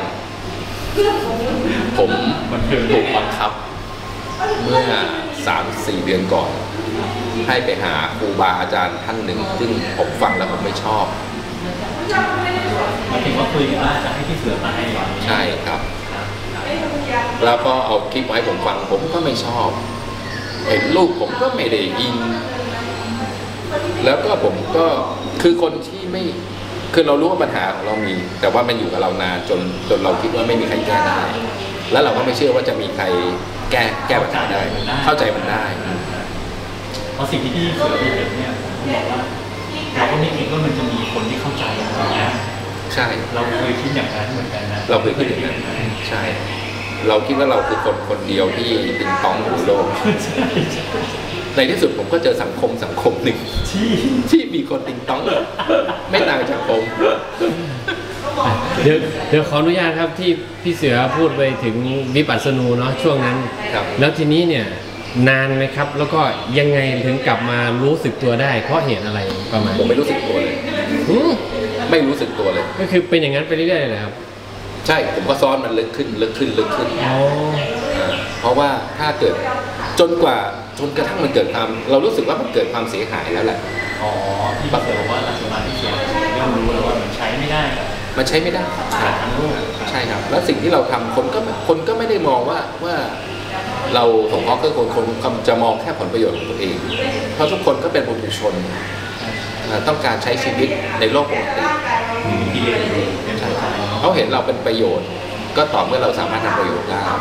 ผมถูกบังคับเมื่อ 3-4 เดือนก่อนให้ไปหาครูบาอาจารย์ท่านหนึ่งซึ่งผมฟังแล้วผมไม่ชอบหมายถึงว่าคุยกันว่าจะให้พี่เสือมาให้ใช่ครับแล้วก็เอาคลิปไว้ผมฟังผมก็ไม่ชอบเห็นลูกผมก็ไม่ได้ยินแล้วก็ผมก็คือคนที่ไม่คือเรารู้ว่าปัญหาของเรามีแต่ว่ามันอยู่กับเรานานจนเราคิดว่าไม่มีใครแก้ได้แล้วเราก็ไม่เชื่อว่าจะมีใครแก้ปัญหาได้เข้าใจมันได้เพราะสิ่งที่พี่เสือไปเห็นเนี่ยผมบอกว่าเราก็ไม่คิดว่ามันจะมีคนที่เข้าใจอย่างนี้ใช่เราเคยคิดอย่างนั้นเหมือนกันนะเราเคยคิดอย่างนั้นใช่เราคิดว่าเราคือคนเดียวที่ติงต้องอยู่โลกในที่สุดผมก็เจอสังคมหนึ่งที่มีคนติงต้องไม่ต่างจากผมเดี๋ยวขออนุญาตครับที่พี่เสือพูดไปถึงวิปัสสนูเนาะช่วงนั้นแล้วทีนี้เนี่ยนานไหมครับแล้วก็ยังไงถึงกลับมารู้สึกตัวได้เพราะเหตุอะไรประมาณผมไม่รู้สึกตัวเลยไม่รู้สึกตัวเลยก็คือเป็นอย่างนั้นไปเรื่อยๆเลยครับใช่ผมก็ซ้อนมันลึกขึ้นเพราะว่าถ้าเกิดจนกระทั่งมันเกิดความเรารู้สึกว่ามันเกิดความเสียหายแล้วแหละที่บอกว่าหลักสมาธิเสียเริ่มรู้แล้วว่ามันใช้ไม่ได้มันใช้ไม่ได้ทั้งโลกใช่ครับแล้วสิ่งที่เราทำคนก็ไม่ได้มองว่าเราสงเคราะห์คือคนจะมองแค่ผลประโยชน์ของตัวเองเพราะทุกคนก็เป็นบุคคลต้องการใช้ชีวิตในโลกปกติเขาเห็นเราเป็นประโยชน์ก็ต่อเมื่อเราสามารถทำประโยชน์ได้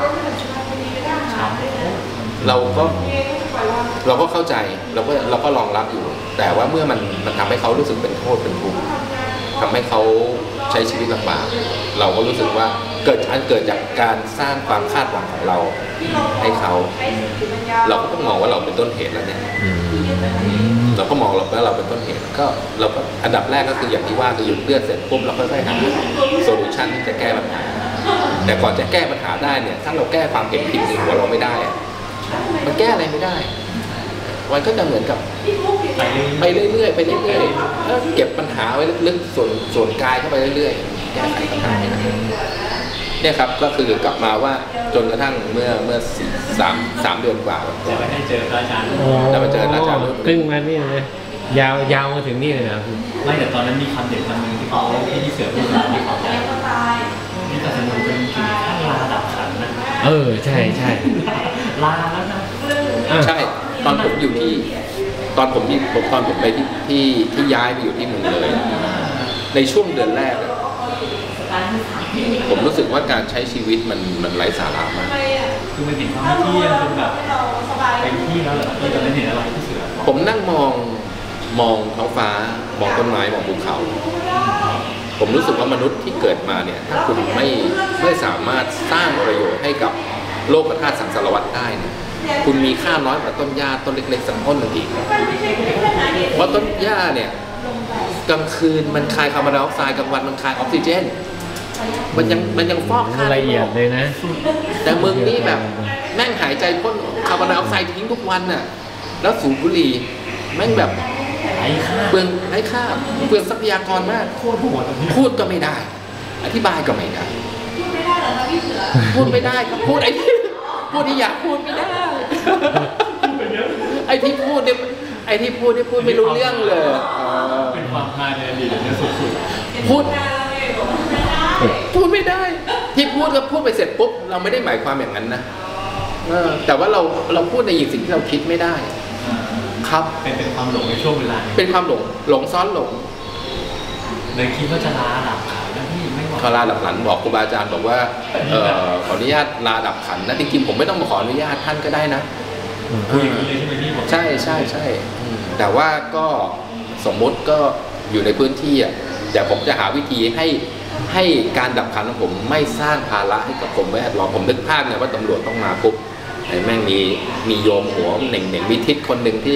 เราก็เข้าใจเราก็รองรับอยู่แต่ว่าเมื่อมันทำให้เขารู้สึกเป็นโทษเป็นทุกข์ทำให้เขาใช้ชีวิตลำบากเราก็รู้สึกว่าเกิดจากการสร้างความคาดหวังของเราให้เขาเราก็ต้องมองว่าเราเป็นต้นเหตุแล้วเนี่ยเราก็มองว่าเราเป็นต้นเหตุก็เราก็อันดับแรกก็คืออย่างที่ว่าคือหยุดเลือดเสร็จปุ๊บเราค่อยๆหาโซลูชันที่จะแก้ปัญหาแต่ก่อนจะแก้ปัญหาได้เนี่ยถ้าเราแก้ความเห็นผิดในหัวเราไม่ได้มันแก้อะไรไม่ได้มันก็จะเหมือนกับไปเรื่อยๆแล้วเก็บปัญหาไว้ลึกๆส่วนกายเข้าไปเรื่อยๆแก้ไขปัญหาไม่ได้เนี่ยครับก็คือกลับมาว่าจนกระทั่งเมื่อ3 เดือนกว่าจะไปให้เจออาจารย์แล้วมาเจออาจารย์ตึ้งมานี่เลยยาวมาถึงนี่เลยนะไม่แต่ตอนนั้นมีคำเด็ดคำหนึ่งที่เขาที่เสือพูดมาที่เขาบอกนี่ตัดสินใจเป็นถึงขั้นลาดับขันนะใช่ลาแล้วนะใช่ตอนผมอยู่ที่ตอนผมไปที่ย้ายไปอยู่ที่เมืองเลยในช่วงเดือนแรกผมรู้สึกว่าการใช้ชีวิตมันไร้สาระมากคือมันเห็นความไม่เที่ยงจนแบบเต็มที่แล้วเหรอที่ตอนนั้นเห็นอะไรที่เสือผมนั่งมองท้องฟ้ามองต้นไม้มองภูเขา ผมรู้สึกว่ามนุษย์ที่เกิดมาเนี่ยถ้าคุณไม่สามารถสร้างประโยชน์ให้กับโลกธาตุสังสารวัฏได้เนี่ยคุณมีค่าน้อยกว่าต้นหญ้าต้นเล็กๆสักต้นหนึ่งอีกเพราะต้นหญ้าเนี่ยกลางคืนมันคายคาร์บอนไดออกไซด์กลางวันมันคายออกซิเจนมันยังฟอกค่าละเอียดเลยนะแต่มึงนี่แบบแม่งหายใจพ่นคาร์บอนไดออกไซด์ทิ้งทุกวันน่ะแล้วสูบบุหรี่แม่งแบบเปลืองไร้ค่าเปลืองทรัพยากรมากพูดก็ไม่ได้ อธิบายก็ไม่ได้พูดไม่ได้ครับพูดที่อยากพูดไม่ได้ไอ้ที่พูดเนี่ยพูดไม่รู้เรื่องเลยเป็นความพาในอดีตเนี่ยสุดพูดไม่ได้ ที่พูดก็พูดไปเสร็จปุ๊บเราไม่ได้หมายความอย่างนั้นนะแต่ว่าเราพูดในสิ่งที่เราคิดไม่ได้ครับๆเป็นความหลงในช่วงเวลาเป็นความหลงซ้อนหลงเลยคิดว่าจะลาหลับขาวแล้วพี่ไม่ไหวขอลาดับขันบอกครูบาอาจารย์บอกว่าขออนุญาตลาดับขันนะจริงๆผมไม่ต้องมาขออนุญาตท่านก็ได้นะคุยกันเลยใช่ไหมพี่บอกใช่แต่ว่าก็สมมติก็อยู่ในพื้นที่อ่ะเดี๋ยวผมจะหาวิธีให้การดับขันของผมไม่สร้างภาระให้กับผมแวดล้อมผมนึกภาพเนี่ยว่าตำรวจต้องมาปุ๊บไอ้แม่งมีโยมหัวเหน่งมีทิศคนหนึ่งที่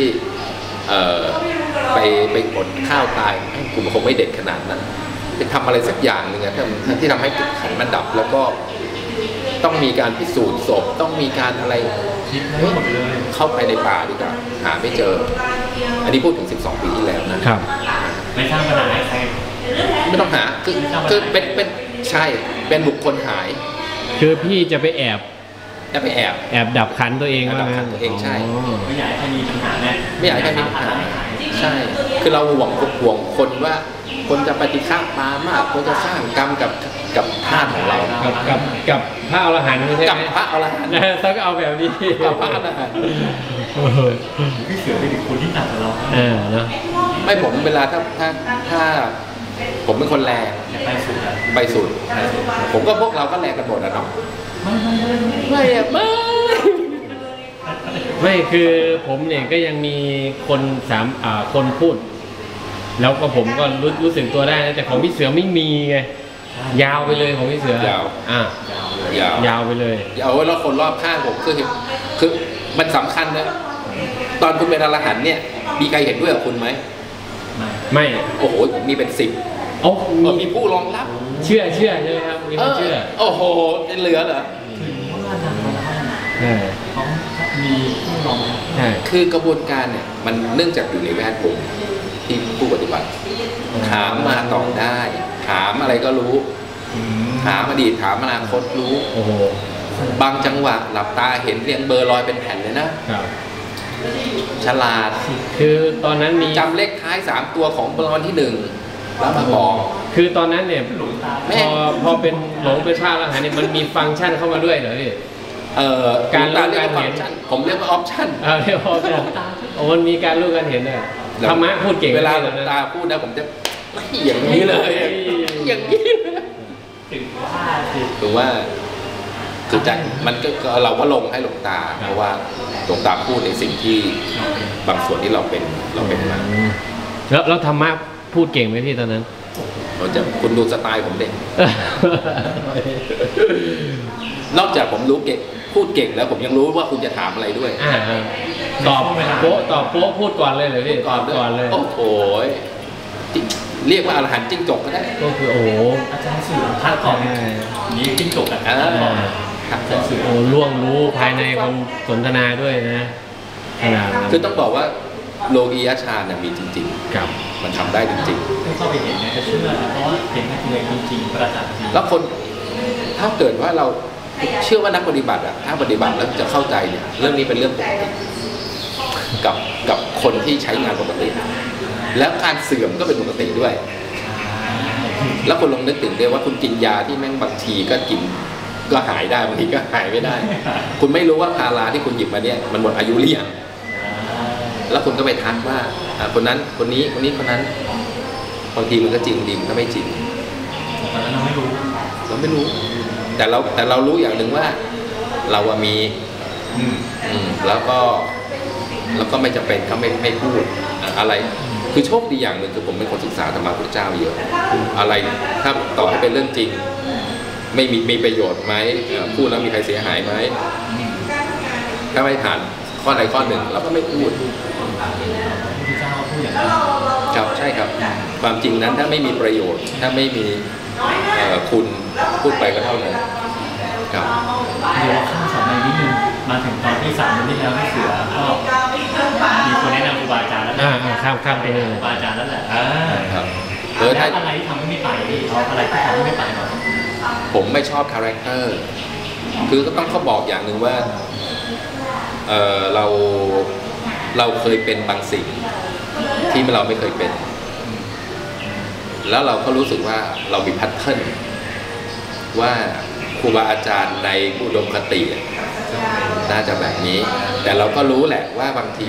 ไปกดข้าวตายผมคงไม่เด็ดขนาดนั้นไปทำอะไรสักอย่างหนึ่งอะที่ทำให้ขันมันดับแล้วก็ต้องมีการพิสูจน์ศพต้องมีการอะไรคิดไม่หมดเลยเข้าไปในป่าดีกว่าหาไม่เจอ อันนี้พูดถึง12 ปีที่แล้วนะครับไม่สร้างปัญหาให้ใครไม่ต้องหาคือเป็นใช่เป็นบุคคลหายคือพี่จะไปแอบจะไปแอบดับขันตัวเองแอบดับขันตัวเองใช่ไม่อยากให้ใครมีปัญหาแน่ไม่อยากให้ใครมีปัญหาใช่คือเราห่วงคนว่าคนจะปฏิฆาตามากคนจะสร้างกรรมกับธาตุของเรากับพระอรหันต์ไม่ใช่กับไหมพระอรหันต์ต้องเอาแบบนี้กับพระอรหันต์พี่เสือเป็นคนที่หนักกว่าเราเนาะไม่ผมเวลาถ้าผมเป็นคนแรงอยากไปสุดอะไปสุดผมก็พวกเราก็แรงกันหมดนะเนาะไม่ไม่คือผมเนี่ยก็ยังมีคนคนพูด แล้วก็ผมก็รู้สึกตัวได้นะแต่ของพี่เสือไม่มีไงยาวไปเลยของพี่เสือยาวยาวไปเลยเอาไว้แล้วคนรอบข้างผมคือมันสำคัญนะตอนคุณเป็นอรหันต์เนี่ยมีใครเห็นด้วยกับคุณไหมไม่โอ้โหผมมีเป็น10 โอ้มีผู้รองรับเชื่อใช่ไหมครับมีคนเชื่อโอ้โหจะเหลือเหรอถึงว่านางร้ายใช่เขามีผู้รองรับใช่คือกระบวนการเนี่ยมันเนื่องจากอยู่ในแวดวงที่ผู้ปฏิบัติถามมาตอบได้ ถามอะไรก็รู้ ถามอดีตถามอนาคตรู้โอ้โหบางจังหวะหลับตาเห็นเรียงเบอร์ลอยเป็นแผ่นเลยนะครับ ฉลาดคือตอนนั้นมีจำเลขท้าย3ตัวของรางวัลที่1แล้วมาบอกคือตอนนั้นเนี่ยแม่พอเป็นหลงเป็นพระอรหันต์เนี่ยมันมีฟังก์ชันเข้ามาด้วยเหรอพี่การเรียกว่าฟังก์ชันผมเรียกว่าออปชั่นเรียกว่าโอ้มันมีการรู้กันเห็นเลยธรรมะพูดเก่งเวลาหลเลวย งนะตาพูดนะผมจะอย่างนี้เลยอย่างนี้เลยถึงว่าสิคือว่าคือใจมันก็เราก็ลงให้หลวงตาเพราะว่าหลวงตาพูดในสิ่งที่บางส่วนที่เราเป็นมาแล้วธรรมะพูดเก่งไหมพี่ตอนนั้นเราจะคุณดูสไตล์ผมเด็กนอกจากผมรู้เก่งพูดเก่งแล้วผมยังรู้ว่าคุณจะถามอะไรด้วยตอบโป๊ะพูดก่อนเลยเหรอพี่ก่อนเลย โอ้โหเรียกว่าอรหันต์จิ้งจกก็ได้ก็คือโอ้โหอาจารย์เสือท่าก่อนนี้จิ้งจกอ่ะครับอาจารย์เสือโอ้ล่วงรู้ภายในคนสนทนาด้วยนะขนาดคือต้องบอกว่าโลกียฌานเนี่ยมีจริงกับๆ มันทำได้จริงไม่เข้าไปเห็นเนี่ยจะเชื่อเพราะว่าเห็นในตัวเองจริงๆประจักษ์จริงๆ แล้วคนถ้าเกิดว่าเราเชื่อว่านักปฏิบัติอะถ้าปฏิบัติแล้วจะเข้าใจเนี่ยเรื่องนี้เป็นเรื่องปกติกับคนที่ใช้งานปกติ แล้วการเสื่อมก็เป็นปกติด้วย แล้วคนลองนึกถึงด้วยว่าคุณกินยาที่แม่งบางทีก็กินก็หายได้บางทีก็หายไม่ได้ คุณไม่รู้ว่าพาราที่คุณหยิบมาเนี่ยมันหมดอายุหรือยังแล้วคุณก็ไปทักว่าคนนั้นคนนี้คนนั้นบางทีมันก็จริงดีมันก็ไม่จริงตอนนั้นเราไม่รู้เขาไม่รู้ แต่เรารู้อย่างหนึ่งว่าเราอะมีแล้วก็ไม่จำเป็นเขาไม่พูดอะไรคือโชคดีอย่างหนึ่งคือผมเป็นคนศึกษาธรรมะพุทธเจ้าเยอะอะไรถ้าต่อให้เป็นเรื่องจริงไม่มีประโยชน์ไหมพูดแล้วมีใครเสียหายไหมถ้าไม่ผ่านข้อใดข้อหนึ่งเราก็ไม่พูดพระเจ้าพูดอย่างนั้นครับใช่ครับความจริงนั้นถ้าไม่มีประโยชน์ถ้าไม่มีคุณพูดไปก็เท่านั้นครับเดี๋ยวข้ามสอนในนิดนึงมาถึงตอนที่3 เดือนที่แล้วที่เสือก็มีคนแนะนำครูบาอาจารย์แล้วนะข้ามไปเลยครูบาอาจารย์แล้วแหละครับแล้วถ้าอะไรที่ทำให้ไม่ไปพี่เอาอะไรที่ทำให้ไม่ไปหน่อยผมไม่ชอบคาแรคเตอร์คือก็ต้องเขาบอกอย่างหนึ่งว่าเราเคยเป็นบางสิ่งที่เราไม่เคยเป็นแล้วเราก็รู้สึกว่าเรามีแพทเทิร์นว่าครูบาอาจารย์ในอุดมคติน่าจะแบบนี้แต่เราก็รู้แหละว่าบางที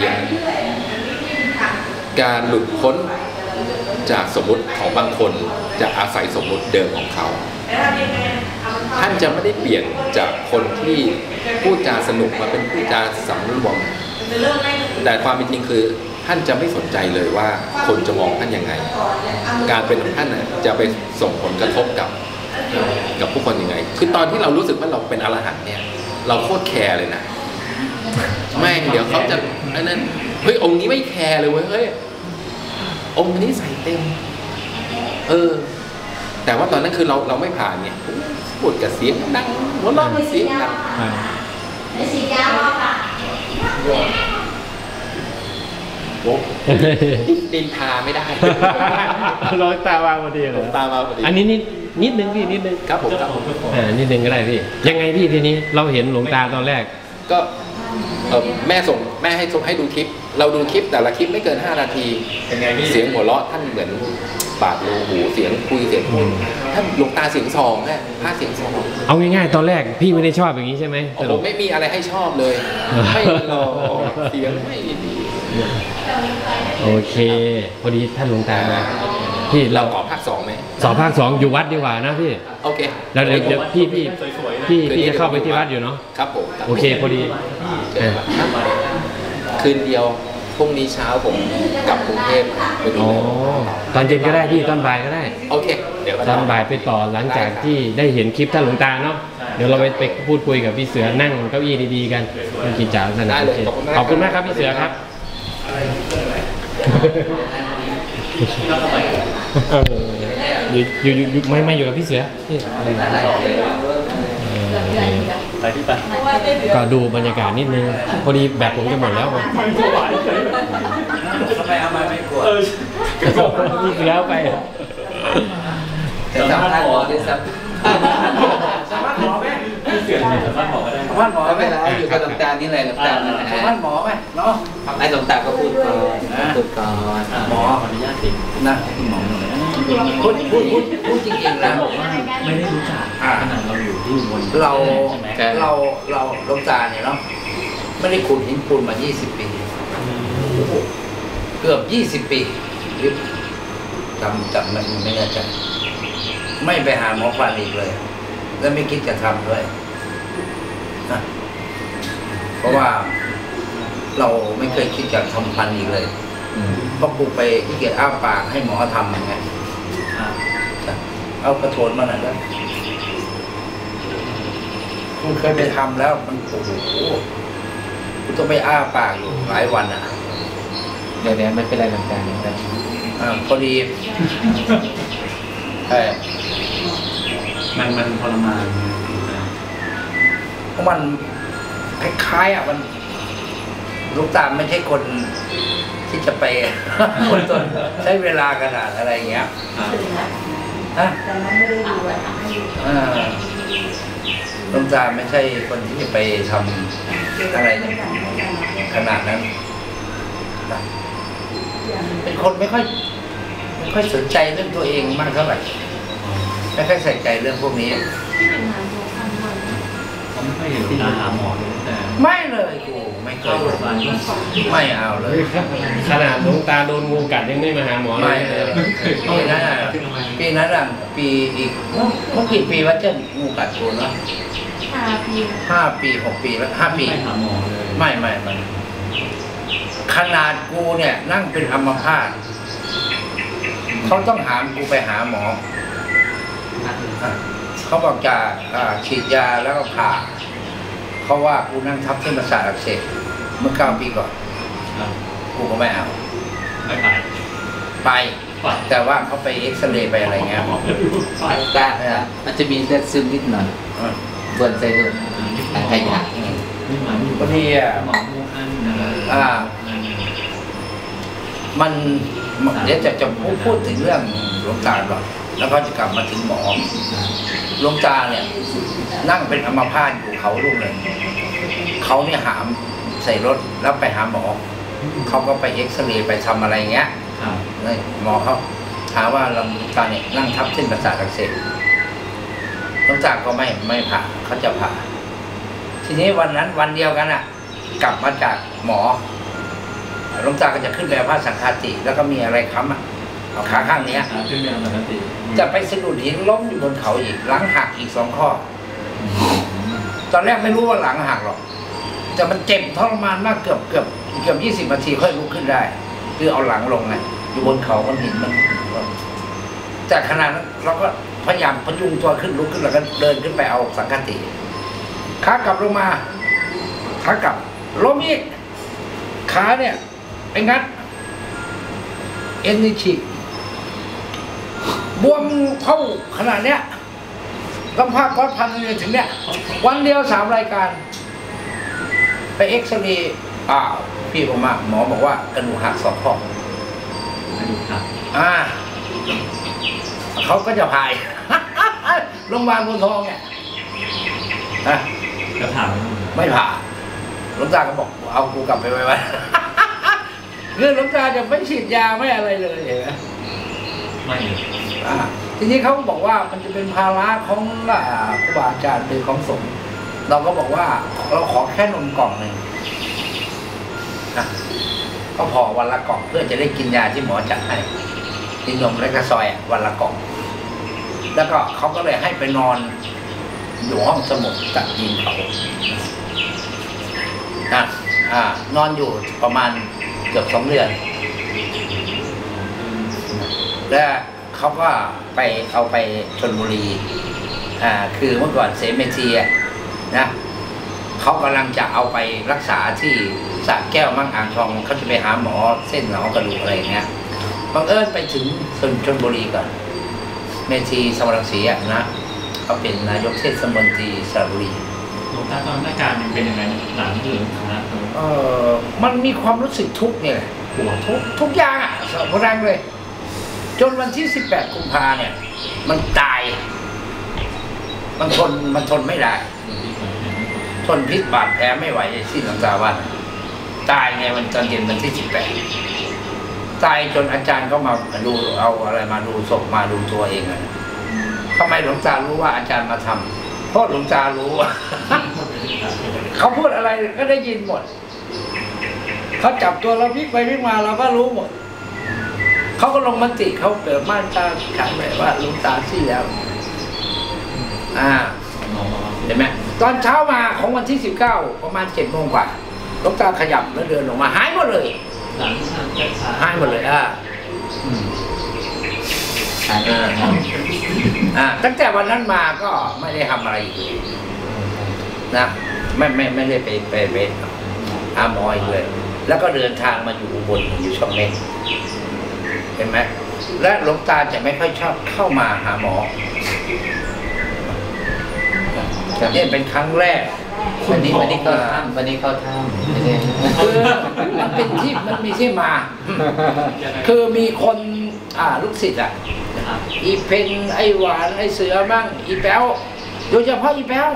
การหลุดพ้นจากสมมุติของบางคนจะอาศัยสมมุติเดิมของเขาท่านจะไม่ได้เปลี่ยนจากคนที่พูดจาสนุกมาเป็นพูดจาสำรวมแต่ความเป็นจริงคือท่านจะไม่สนใจเลยว่าคนจะมองท่านยังไงการเป็นของท่านจะไปส่งผลกระทบกับผู้คนยังไงคือตอนที่เรารู้สึกว่าเราเป็นอรหันต์เนี่ยเราโคตรแคร์เลยนะแม่งเดี๋ยวเขาจะอันนั้นเฮ้ยองค์นี้ไม่แคร์เลยเว้ยเฮ้ยองค์นี้ใส่เต็มแต่ว่าตอนนั้นคือเราไม่ผ่านเนี่ยพูดกับเสียงดังหัวเราะกับเสียงดังดินทาไม่ได้ร้อยตาวางพอดีเลยตามาพอดีอันนี้นิดนึงพี่นิดนึงครับผมครับนิดนึงก็ได้พี่ยังไงพี่ทีนี้เราเห็นหลวงตาตอนแรกก็แม่ให้ดูคลิปเราดูคลิปแต่ละคลิปไม่เกิน5 นาทีเป็นไงพี่เสียงหัวเราะท่านเหมือนบาดรูหูเสียงคุยเสียงพูดท่านหลวงตาเสียงซองแม่พระเสียงซองเอาง่ายๆตอนแรกพี่ไม่ได้ชอบอย่างนี้ใช่ไหมผมไม่มีอะไรให้ชอบเลยไม่หล่อเสียงไม่ดีโอเคพอดีท่านหลวงตาพี่เราขอภาค 2ไหมสอบภาค 2อยู่วัดดีกว่านะพี่โอเคแล้วเดี๋ยวพี่จะเข้าไปที่วัดอยู่เนาะครับผมโอเคพอดีคืนเดียวพรุ่งนี้เช้าผมกลับกรุงเทพไปดูตอนเย็นก็ได้พี่ตอนบ่ายก็ได้โอเคเดี๋ยวตอนบ่ายไปต่อหลังจากที่ได้เห็นคลิปท่านหลวงตาเนาะเดี๋ยวเราไปพูดคุยกับพี่เสือนั่งเก้าอี้ดีๆกันเป็นกิจจาสนาขอบคุณมากครับพี่เสือครับอยู่ไม่อยู่กับพี่เสือไปที่ไปก็ดูบรรยากาศนิดนึงพอดีแบบผมจะหมดแล้วทำไมเอามาไม่กลัวพี่เสือไปแต่สามารถหมอได้สามารถหมอไหมพี่เสือสามารถหมอก็ได้สามารถหมอไหมอยู่กับหลวงตานี่แหละหลวงตาสามารถหมอไหมเนาะไอ้หลวงตาก็พูดก่อนหมอขออนุญาตติดนะหมอพูดจริงๆแล้วบอกว่าไม่ได้รู้จักขนาดเราอยู่ที่บนเราหลวงตาเนี่ยเนาะไม่ได้ขุดหินปูนมา20 ปีเกือบ20 ปีจำไม่แน่ใจไม่ไปหาหมอฟันอีกเลยและไม่คิดจะทำด้วยนะเพราะว่าเราไม่เคยคิดจะทำฟันอีกเลยเพราะกูไปขี้เกียจอ้าปากให้หมอทำไงเอากระโถนมาหน่อยด้วยคุณเคยไปทำแล้วมันโอ้โหคุณต้องไปอ้าปากอยู่หลายวันอ่ะเดี๋ยวนี้มันเป็นอะไรต่างๆนะครับพอดีมันทรมานเพราะมันคล้ายๆมันลูกตาไม่ใช่คนที่จะไปคนต้นใช้เวลาขนาดอะไรเงี้ยแต่นั้นไม่ได้ดูลูกตาไม่ใช่คนที่จะไปทำอะไรขนาดนั้นเป็นคนไม่ค่อยสนใจเรื่องตัวเองมากเท่าไหร่ไม่ค่อยใส่ใจเรื่องพวกนี้ผมไม่เห็นที่ร้านหาหมอเลยแต่ไม่เลยกูไม่เคเข้าย โรงพยาบาลก็ไม่เอาเลยขนาดหลวงตาโดนงูกัดยังไม่มาหาหมอเลไม่ยเลยปีนั้นอ่ะปีนั้นอ่ะปีอีกเมื่อกี่ปีว่าเจ้างูกัดกูเนาะ 5 ปี 5 ปี6 ปีแล้ว5 ปีไม่หาหมอเลยไม่ขนาดกูเนี่ยนั่งเป็นอัมพาตเขาต้องหามกูไปหาหมอเขาบอกจะฉีดยาแล้วก็ผ่าเพราะว่ากูนั่งทับเส้นประสาทอักเสบเมื่อ9 ปีก่อนครับกูก็ไม่เอาไม่ไปไป แต่ว่าเขาไปเอ็กซเรย์ไปอะไรเงี้ยไปตามันจะมีเลือดซึมนิดหน่อยเบิ่นใส่เลือดขยะไม่มาบางทีอ่ะหมอมูอันนะมันเดี๋ยวจะพูดถึงเรื่องหลวงตาก่อนแล้วก็จะกลับมาถึงหมอหลวงตาเนี่ยนั่งเป็นอัมพาตอยู่เขาลูกหนึ่งเขาเนี่ยหามใส่รถแล้วไปหาหมอเขาก็ไปเอ็กซเรย์ไปทำอะไรเงี้ยครับหมอเขาถามว่าหลวงตาเนี่ยนั่งทับเส้นประสาทอักเสบหลวงตาก็ไม่ผ่าเขาจะผ่าทีนี้วันนั้นวันเดียวกันอ่ะ กลับมาจากหมอหลวงตาก็จะขึ้นไปผ้าสังฆาติแล้วก็มีอะไรค้ำอ่ะเอาขาข้างเนี้ยขึ้นไปปกติจะไปสะดุดหินล้มอยู่บนเขาอีกหลังหักอีก2 ข้อ ตอนแรกไม่รู้ว่าหลังหักหรอกแต่มันเจ็บทรมานมากเกือบ20 นาทีค่อยลุกขึ้นได้คือเอาหลังลงไงอยู่บนเขาบนหินมันแต่ขณะนั้นเราก็พยายามพยุงตัวขึ้นลุกขึ้นแล้วก็เดินขึ้นไปเอาสังฆาติขากลับลงมาขากลับล้มอีกขาเนี่ยไปงัดเอ็นนิชิบวมเท่าขนาดเนี้ยลำพาก้อนพันเลยถึงเนี้ยวันเดียว3 รายการ ไปเอ็กซเรย์พี่ผมมาหมอบอกว่ากระดูกหัก2 ข้อกระดูกหักเขาก็จะพาย โรงพยาบาลบนทองเนี่ยนะกระถางไม่ผ่าหลวงตาก็บอกเอากูกลับไปไว้ คือหลวงตาจะไม่ฉีดยาไม่อะไรเลยเห็นไหมไม่ทีนี้เขาบอกว่ามันจะเป็นภาระของครูบาอาจารย์หรือของสงฆ์เราก็บอกว่าเราขอแค่นมกล่องหนึ่งก็พอวันละกล่องเพื่อจะได้กินยาที่หมอจัดให้กินนมและกระซอยวันละกล่อง แล้วก็เขาก็เลยให้ไปนอนอยู่ห้องสมุดกับยิงเขานอนอยู่ประมาณเกือบ2 เดือนแล้วเขาก็ไปเอาไปชลบุรีคือเมื่อก่อนเสมทีนะเขากำลังจะเอาไปรักษาที่สระแก้วมั่งอ่างทองเขาจะไปหาหมอเส้นหนอกระดูกอะไรอย่างเงี้ยบังเอิญไปถึงชลบุรีก่อนเมธีสวรรค์ศรีนะเขาเป็นนายกเทศมนตรีสระบุรีหลวงตาตอนอาการมันเป็นยังไงหลังถึงนะมันมีความรู้สึกทุกข์เนี่ยปวดทุกอย่างแรงเลยจนวันที่18 กุมภาเนี่ยมันตายมันทนไม่ได้ทนพิษบาดแผลไม่ไหวที่หลวงตาว่าตายไงวันตอนเย็นวันที่18ตายจนอาจารย์เขามาดูเอาอะไรมาดูศพมาดูตัวเองอะทำไมหลวงตารู้ว่าอาจารย์มาทำเพราะหลวงตารู้ เขาพูดอะไรก็ได้ยินหมดเขาจับตัวเราพลิกไปพลิกมาเราก็รู้หมดเขาก็ลงมติเขาเกิดมาตราขันไว้ว่าหลวงตาซี่แล้วเห็นไหมตอนเช้ามาของวันที่19ประมาณ7 โมงกว่าหลวงตาขยับแล้วเดินออกมาหายหมดเลยหลังหายหมดเลยตั้งแต่วันนั้นมาก็ไม่ได้ทำอะไรอีกเลยนะไม่ได้ไปหาหมออีกเลยแล้วก็เดินทางมาอยู่อุบลอยู่ช่องเล็กเห็นไหมและหลวงตาจะไม่ค่อยชอบเข้ามาหาหมอนี่เป็นครั้งแรกวันนี้ก็วันนี้เข้าถ้ำคือมันเป็นที่มันมีที่มา คือมีคนลูกศิษย์อีเพนไอหวานไอเสือบ้างอีแป๊วโดยเฉพาะอีแป๊ว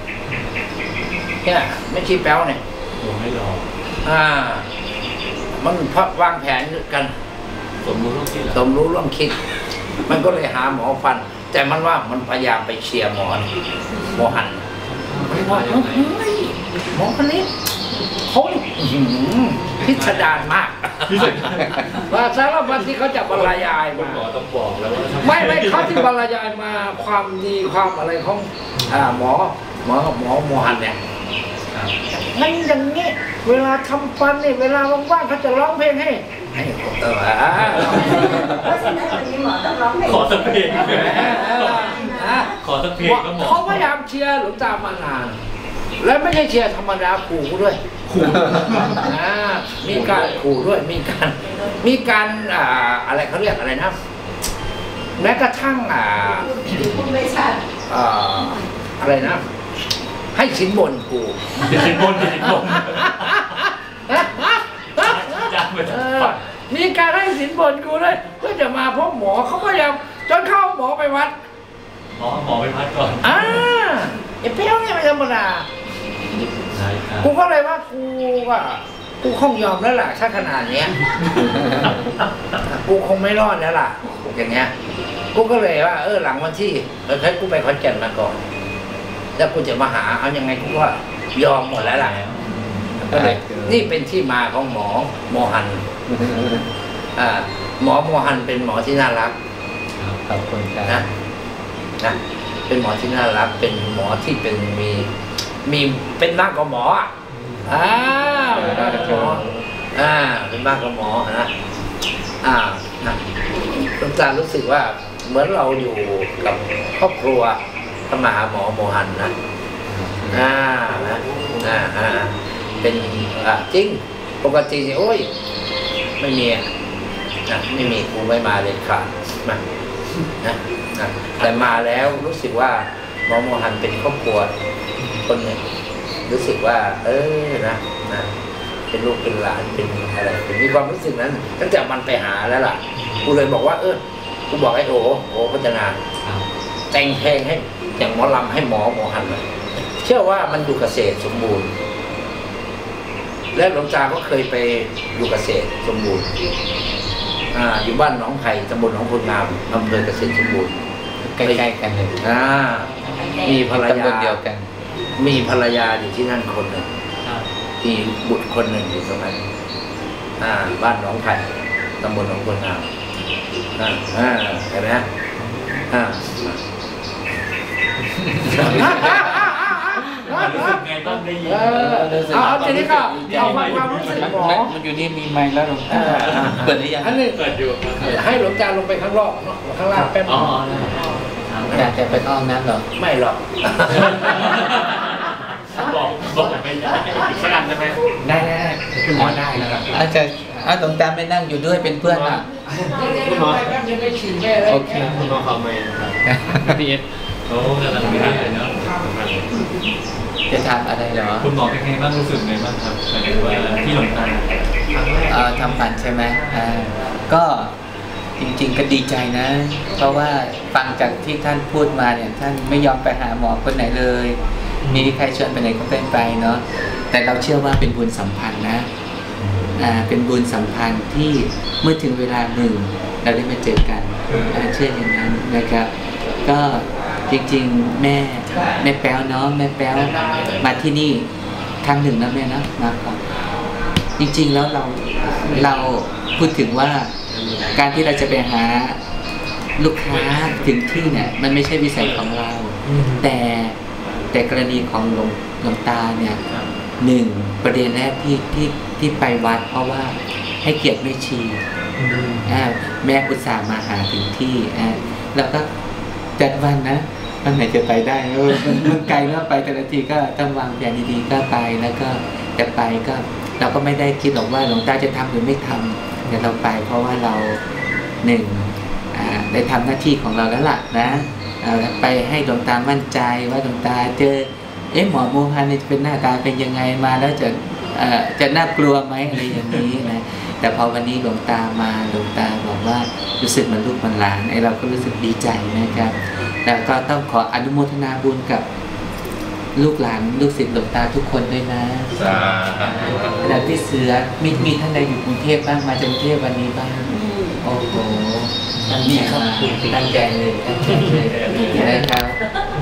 เนี่ยไม่ใช่แป๊วเนี่ยไม่รอมันวางแผนกันสมรู้ร่วมคิดสมรู้ร่วมคิด มันก็เลยหาหมอฟัน แต่มันว่ามันพยายามไปเชียร์หมอหันไม่ว่าเฮ้ยหมอคนนี้เขาพิสดารมากว่าสารพัดที่เขาจะบรรยายมาหมอต้องบอกแล้วว่าไม่เขาที่บรรยายมาความดีความอะไรของหมอหันเนี่ยนั่นอย่างนี้เวลาทำฟันเนี่ยเวลาว่างๆเขาจะร้องเพลงให้เพราะฉะนั้นวันนี้หมอต้องร้องเพลงขอสักเพลงขอสักเพลงก็หมอเขาพยายามเชียร์หลวงตามานานและไม่ใช่เชียร์ธรรมดาขู่ด้วยมีการขู่ด้วยมีการอะไรเขาเรียกอะไรนะแม้กระทั่งพูดไม่ชัดอะไรนะให้สินบนกูสินบนมีการให้สินบนกูด้วยเพื่อจะมาพบหมอเขาก็ยังจนเข้าหมอไปวัดหมอไปพัดก่อนไอ้เปี้ยวเนี่ยไม่ธรรมดากูก็เลยว่ากูคงยอมแล้วล่ะถ้าขนาดเนี้ยกูคงไม่รอดแล้วล่ะอย่างเงี้ยกูก็เลยว่าหลังวันที่ให้กูไปขอนแก่นมาก่อนแล้วกูจะมาหาเอายังไงกูก็ยอมหมดแล้วล่ะนี่เป็นที่มาของหมอโมหันหมอโมหันเป็นหมอที่น่ารักขอบคุณครับนะเป็นหมอที่น่ารักเป็นหมอที่เป็นมีเป็นมากกว่าหมอเป็นมากกว่าหมอเป็นมากกว่าหมอนะหลวงตารู้สึกว่าเหมือนเราอยู่กับครอบครัวก็มาหาหมอโมหันนะเป็นจริงปกติโอ้ยไม่มีไม่มีกูไม่มาเลยขาดนะแต่มาแล้วรู้สึกว่าหมอโมหันเป็นครอบครัวคนหนึ่งรู้สึกว่านะเป็นลูกเป็นหลานเป็นอะไรเป็นมีความรู้สึกนั้นตั้งแต่มันไปหาแล้วล่ะกูเลยบอกว่ากูบอกให้โอ้พัฒนาแต่งเพลงให้อย่างหมอลำให้หมอหันเลยเชื่อว่ามันอยู่เกษตรสมบูรณ์และหลวงตาก็เคยไปอยู่เกษตรสมบูรณ์อยู่บ้านหนองไผ่ตำบลหนองคุณงามอำเภอเกษตรสมบูรณ์ใกล้ๆกันเลยมีภรรยาเดียวกันมีภรรยาอยู่ที่นั่นคนหนึ่งมีบุตรคนหนึ่งอยู่ตรงนั้นบ้านหนองไผ่ตำบลหนองคุณงามเห็นไหมรู้สึกไงบ้างได้ยินทีนี้ก็เอาความรู้สึกหมอมันอยู่นี่มีไมค์แล้วหลวงตาเปิดหรือยังอันนี้เปิดอยู่ให้หลวงตาลงไปข้างล่างข้างล่างแป๊บอยากจะไปเข้าห้องน้ำเหรอไม่หรอกบอกไม่ได้สักอันได้ไหมได้คุณหมอได้นะครับอาจจะหลวงตาไม่นั่งอยู่ด้วยเป็นเพื่อนอ่ะคุณหมอแป๊บยังไม่ชินแม่เลยโอเคคุณหมอเขาไม่พีเอสโอ้กำลังไม่ได้เลยเนาะจะทำอะไรเหรอคุณหมอเป็นไงบ้างรู้สึกไงบ้างครับหมายถึงว่าที่หลวงตาทำฟันใช่ไหมก็จริงๆก็ดีใจนะเพราะว่าฟังจากที่ท่านพูดมาเนี่ยท่านไม่ยอมไปหาหมอคนไหนเลยมีใครชวนไปไหนก็ไปเนาะแต่เราเชื่อว่าเป็นบุญสัมพันธ์นะเป็นบุญสัมพันธ์ที่เมื่อถึงเวลาหนึ่งเราได้มาเจอกันเชื่ออย่างนั้นนะครับก็จริงๆแม่แป๊วเนาะแม่แป๊วมาที่นี่ครั้งหนึ่งนะแม่นะมาก่อนจริงๆแล้วเราพูดถึงว่าการที่เราจะไปหาลูกค้าถึงที่เนี่ยมันไม่ใช่วิสัยของเราแต่กรณีของหลวงตาเนี่ยหนึ่งประเด็นแรกที่ไปวัดเพราะว่าให้เกียรติแม่ชีแม่อุตส่าห์มาหาถึงที่แล้วก็จัดวันนะวันไหนจะไปได้มันไกลแล้วไปแต่ละทีก็ต้องวางแผนดีๆก็ไปแล้วก็จะไปก็เราก็ไม่ได้คิดหรอกว่าหลวงตาจะทำหรือไม่ทำแต่เราไปเพราะว่าเราหนึ่งได้ทำหน้าที่ของเราแล้วล่ะนะไปให้หลวงตามั่นใจว่าหลวงตาเจอหมอโมหันจะเป็นหน้าตาเป็นยังไงมาแล้วจะน่ากลัวไหมอะไรอย่างนี้นะแต่พอวันนี้หลวงตามาหลวงตาบอกว่ารู้สึกมันลูกมันหลานเราก็รู้สึกดีใจนะครับแล้วก็ต้องขออนุโมทนาบุญกับลูกหลานลูกศิษย์หลวงตาทุกคนด้วยนะแล้วพี่เสือมีท่านใดอยู่กรุงเทพบ้างมาจากกรุงเทพวันนี้บ้างโอ้โหมีครับตั้งใจเลยนะครับ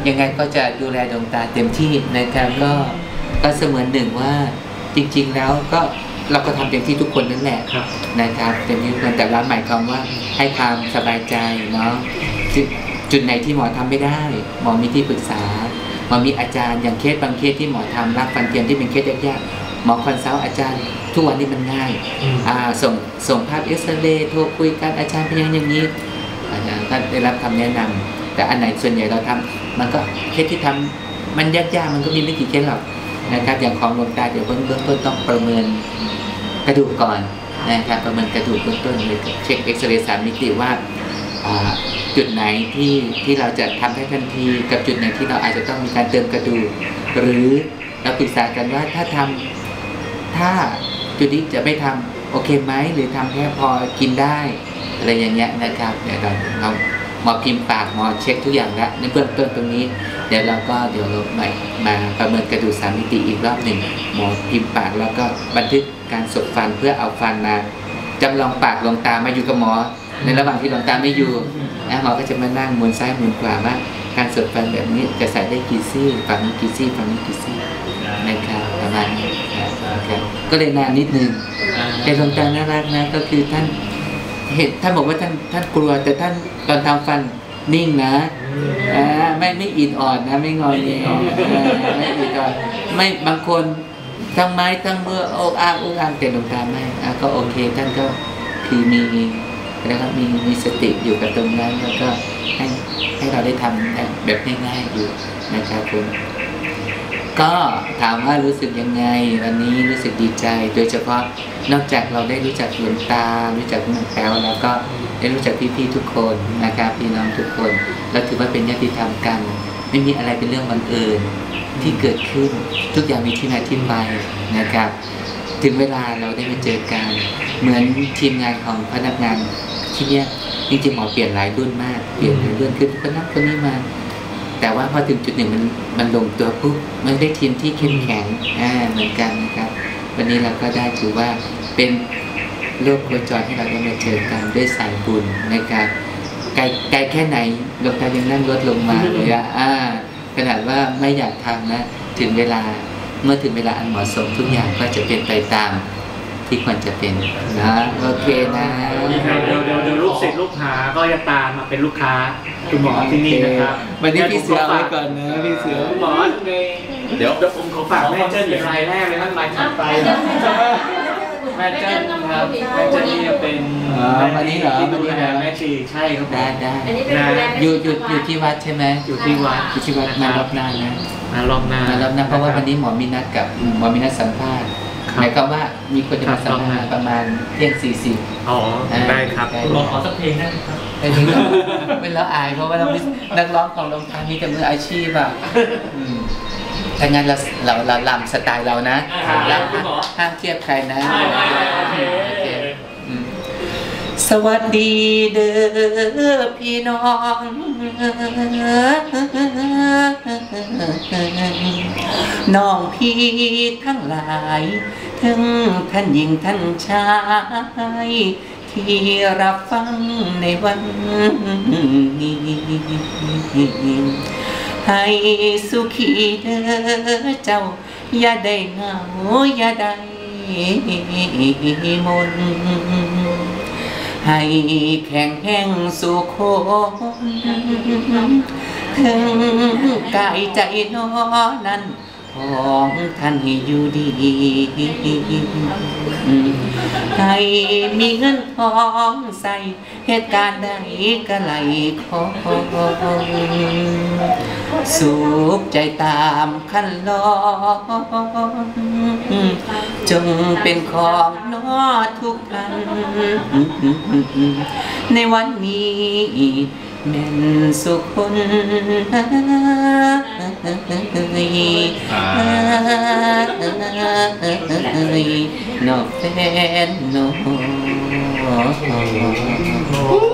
ยังไงก็จะดูแลดวงตาเต็มที่นะครับก็เสมือนหนึ่งว่าจริงๆแล้วก็เราก็ทำเต็มที่ทุกคนนั่นแหละนะครับเต็มที่ทุกคนแต่เราหมายความว่าให้ความสบายใจเนาะจุดไหนที่หมอทำไม่ได้หมอมีที่ปรึกษาหมอมีอาจารย์อย่างเคสบางเคสที่หมอทำรักฟันเทียมที่เป็นเคสยากๆหมอคอนซัลท์อาจารย์ทุกวันนี้มันง่ายส่งภาพเอ็กซเรย์โทรคุยกันอาจารย์เป็นอย่างนี้อาจารย์ก็ได้รับคำแนะนำแต่อันไหนส่วนใหญ่เราทำมันก็เคสที่ทำมันยากๆมันก็มีไม่กี่เคสหรอกนะครับอย่างของดวงตาเดี๋ยวเบื้องต้นต้องประเมินกระดูกก่อนนะครับประเมินกระดูกเบื้องต้นเลยเช็คเอ็กซเรย์3 มิติว่าจุดไหนที่เราจะทำได้ทันทีกับจุดไหนที่เราอาจจะต้องมีการเติมกระดูกหรือเราปรึกษากันว่าถ้าจุดนี้จะไม่ทำโอเคไหมหรือทำแค่พอกินได้อะไรอย่างเงี้ยนะครับเดี๋ยวเราหมอพิมพ์ปากหมอเช็คทุกอย่างแล้วในเบื้องต้นตรงนี้เดี๋ยวเรามาประเมินกระดูก3 มิติอีกรอบหนึ่งหมอพิมพ์ปากแล้วก็บันทึกการสบฟันเพื่อเอาฟันมาจำลองปากดวงตามาอยู่กับหมอในระหว่างที่ดวงตาไม่อยู่หมอก็จะมานั่งหมุนซ้ายหมุนขวาว่าการสบฟันแบบนี้จะใส่ได้กี่ซี่ฝั่งนี้กี่ซี่ฝั่งนี้กี่ซี่นะครับประมาณนี้นะครับก็เลยนานนิดนึงแต่ดวงตาน่ารักนะก็คือท่านบอกว่าท่านกลัวแต่ท่านตอนทำฟันนิ่งนะไม่อิดออดนะไม่งอแงไม่อิดออดไม่บางคนทั้งไม้ทั้งมืออกอ้างแต่ดวงตาไม่ก็โอเคท่านก็คือนะครับมีสติอยู่กับตรงนั้นแล้วก็ให้เราได้ทำแบบง่ายๆอยู่นะครับผมก็ถามว่ารู้สึกยังไงวันนี้รู้สึกดีใจโดยเฉพาะนอกจากเราได้รู้จักดวงตารู้จักน้องแป๊วแล้วก็ได้รู้จักพี่ๆทุกคนนะครับพี่น้องทุกคนเราถือว่าเป็นญาติธรรมกันไม่มีอะไรเป็นเรื่องบังเอิญที่เกิดขึ้นทุกอย่างมีที่มาที่ไปนะครับถึงเวลาเราได้มาเจอกันเหมือนทีมงานของพนักงานที่เนี้ยจริงๆหมอเปลี่ยนหลายรุ่นมากเปลี่ยนหลายรุ่นคือคนนั้นคนนี้มาแต่ว่าพอถึงจุดหนึ่งมันลงตัวปุ๊บมันได้ทีมที่เข้มแข็งเหมือนกันนะครับวันนี้เราก็ได้ถือว่าเป็นโลกโคจรให้เราได้มาเจอกันด้วยสายบุญนะครับไกลแค่ไหนดวงตายังนั่งรถลงมาเลยขนาดว่าไม่อยากทำนะถึงเวลาเมื่อถึงเวลาอันเหมาะสมทุกอย่างก็จะเป็นไปตามที่ควรจะเป็นนะโอเคนะเดี๋ยวลูกศิษย์ลูกหาก็จะตามมาเป็นลูกค้าคุณหมอที่นี่นะครับวันนี้พี่เสือไว้ก่อนนะพี่เสือคุณหมอเดี๋ยวผมขอฝากแม่เจิ้นเป็นรายแรกเลยนะรายถัดไปแม่เจิ้นครับแม่เจิ้นนี่จะเป็นวันนี้เหรอที่ดูแลแม่ชีใช่ครับได้อยู่ที่วัดใช่ไหมอยู่ที่วัดมารอบหน้านะมารอบหน้าเพราะว่าวันนี้หมอมีนัดสัมภาษณ์หมายความว่ามีคนจะมาสัมภาษณ์ประมาณเที่ยง40 ได้ครับคุณหมอขอสักเพลงได้ครับเป็นแล้วอายเพราะว่าเรานักร้องของโรงพยาบาลมีแต่มืออาชีพถ้างั้นเราลำสไตล์เรานะแล้วห้ามเทียบใครนะสวัสดีเด้อพี่น้องน้องพี่ทั้งหลายทั้งท่านหญิงท่านชายที่รับฟังในวันนี้ให้สุขีเด้อเจ้าอย่าได้เหงาอย่าได้มนให้แข็งแห้งสู่คนถึงกายใจน้อนั้นของท่านให้อยู่ดีให้มีเงินทองใส่เหตุการณ์ใดก็ไหลคอยสุขใจตามขั้นลอนจงเป็นของน้อทุกท่านในวันนี้แม่นสุขคนนอกแฟนนอ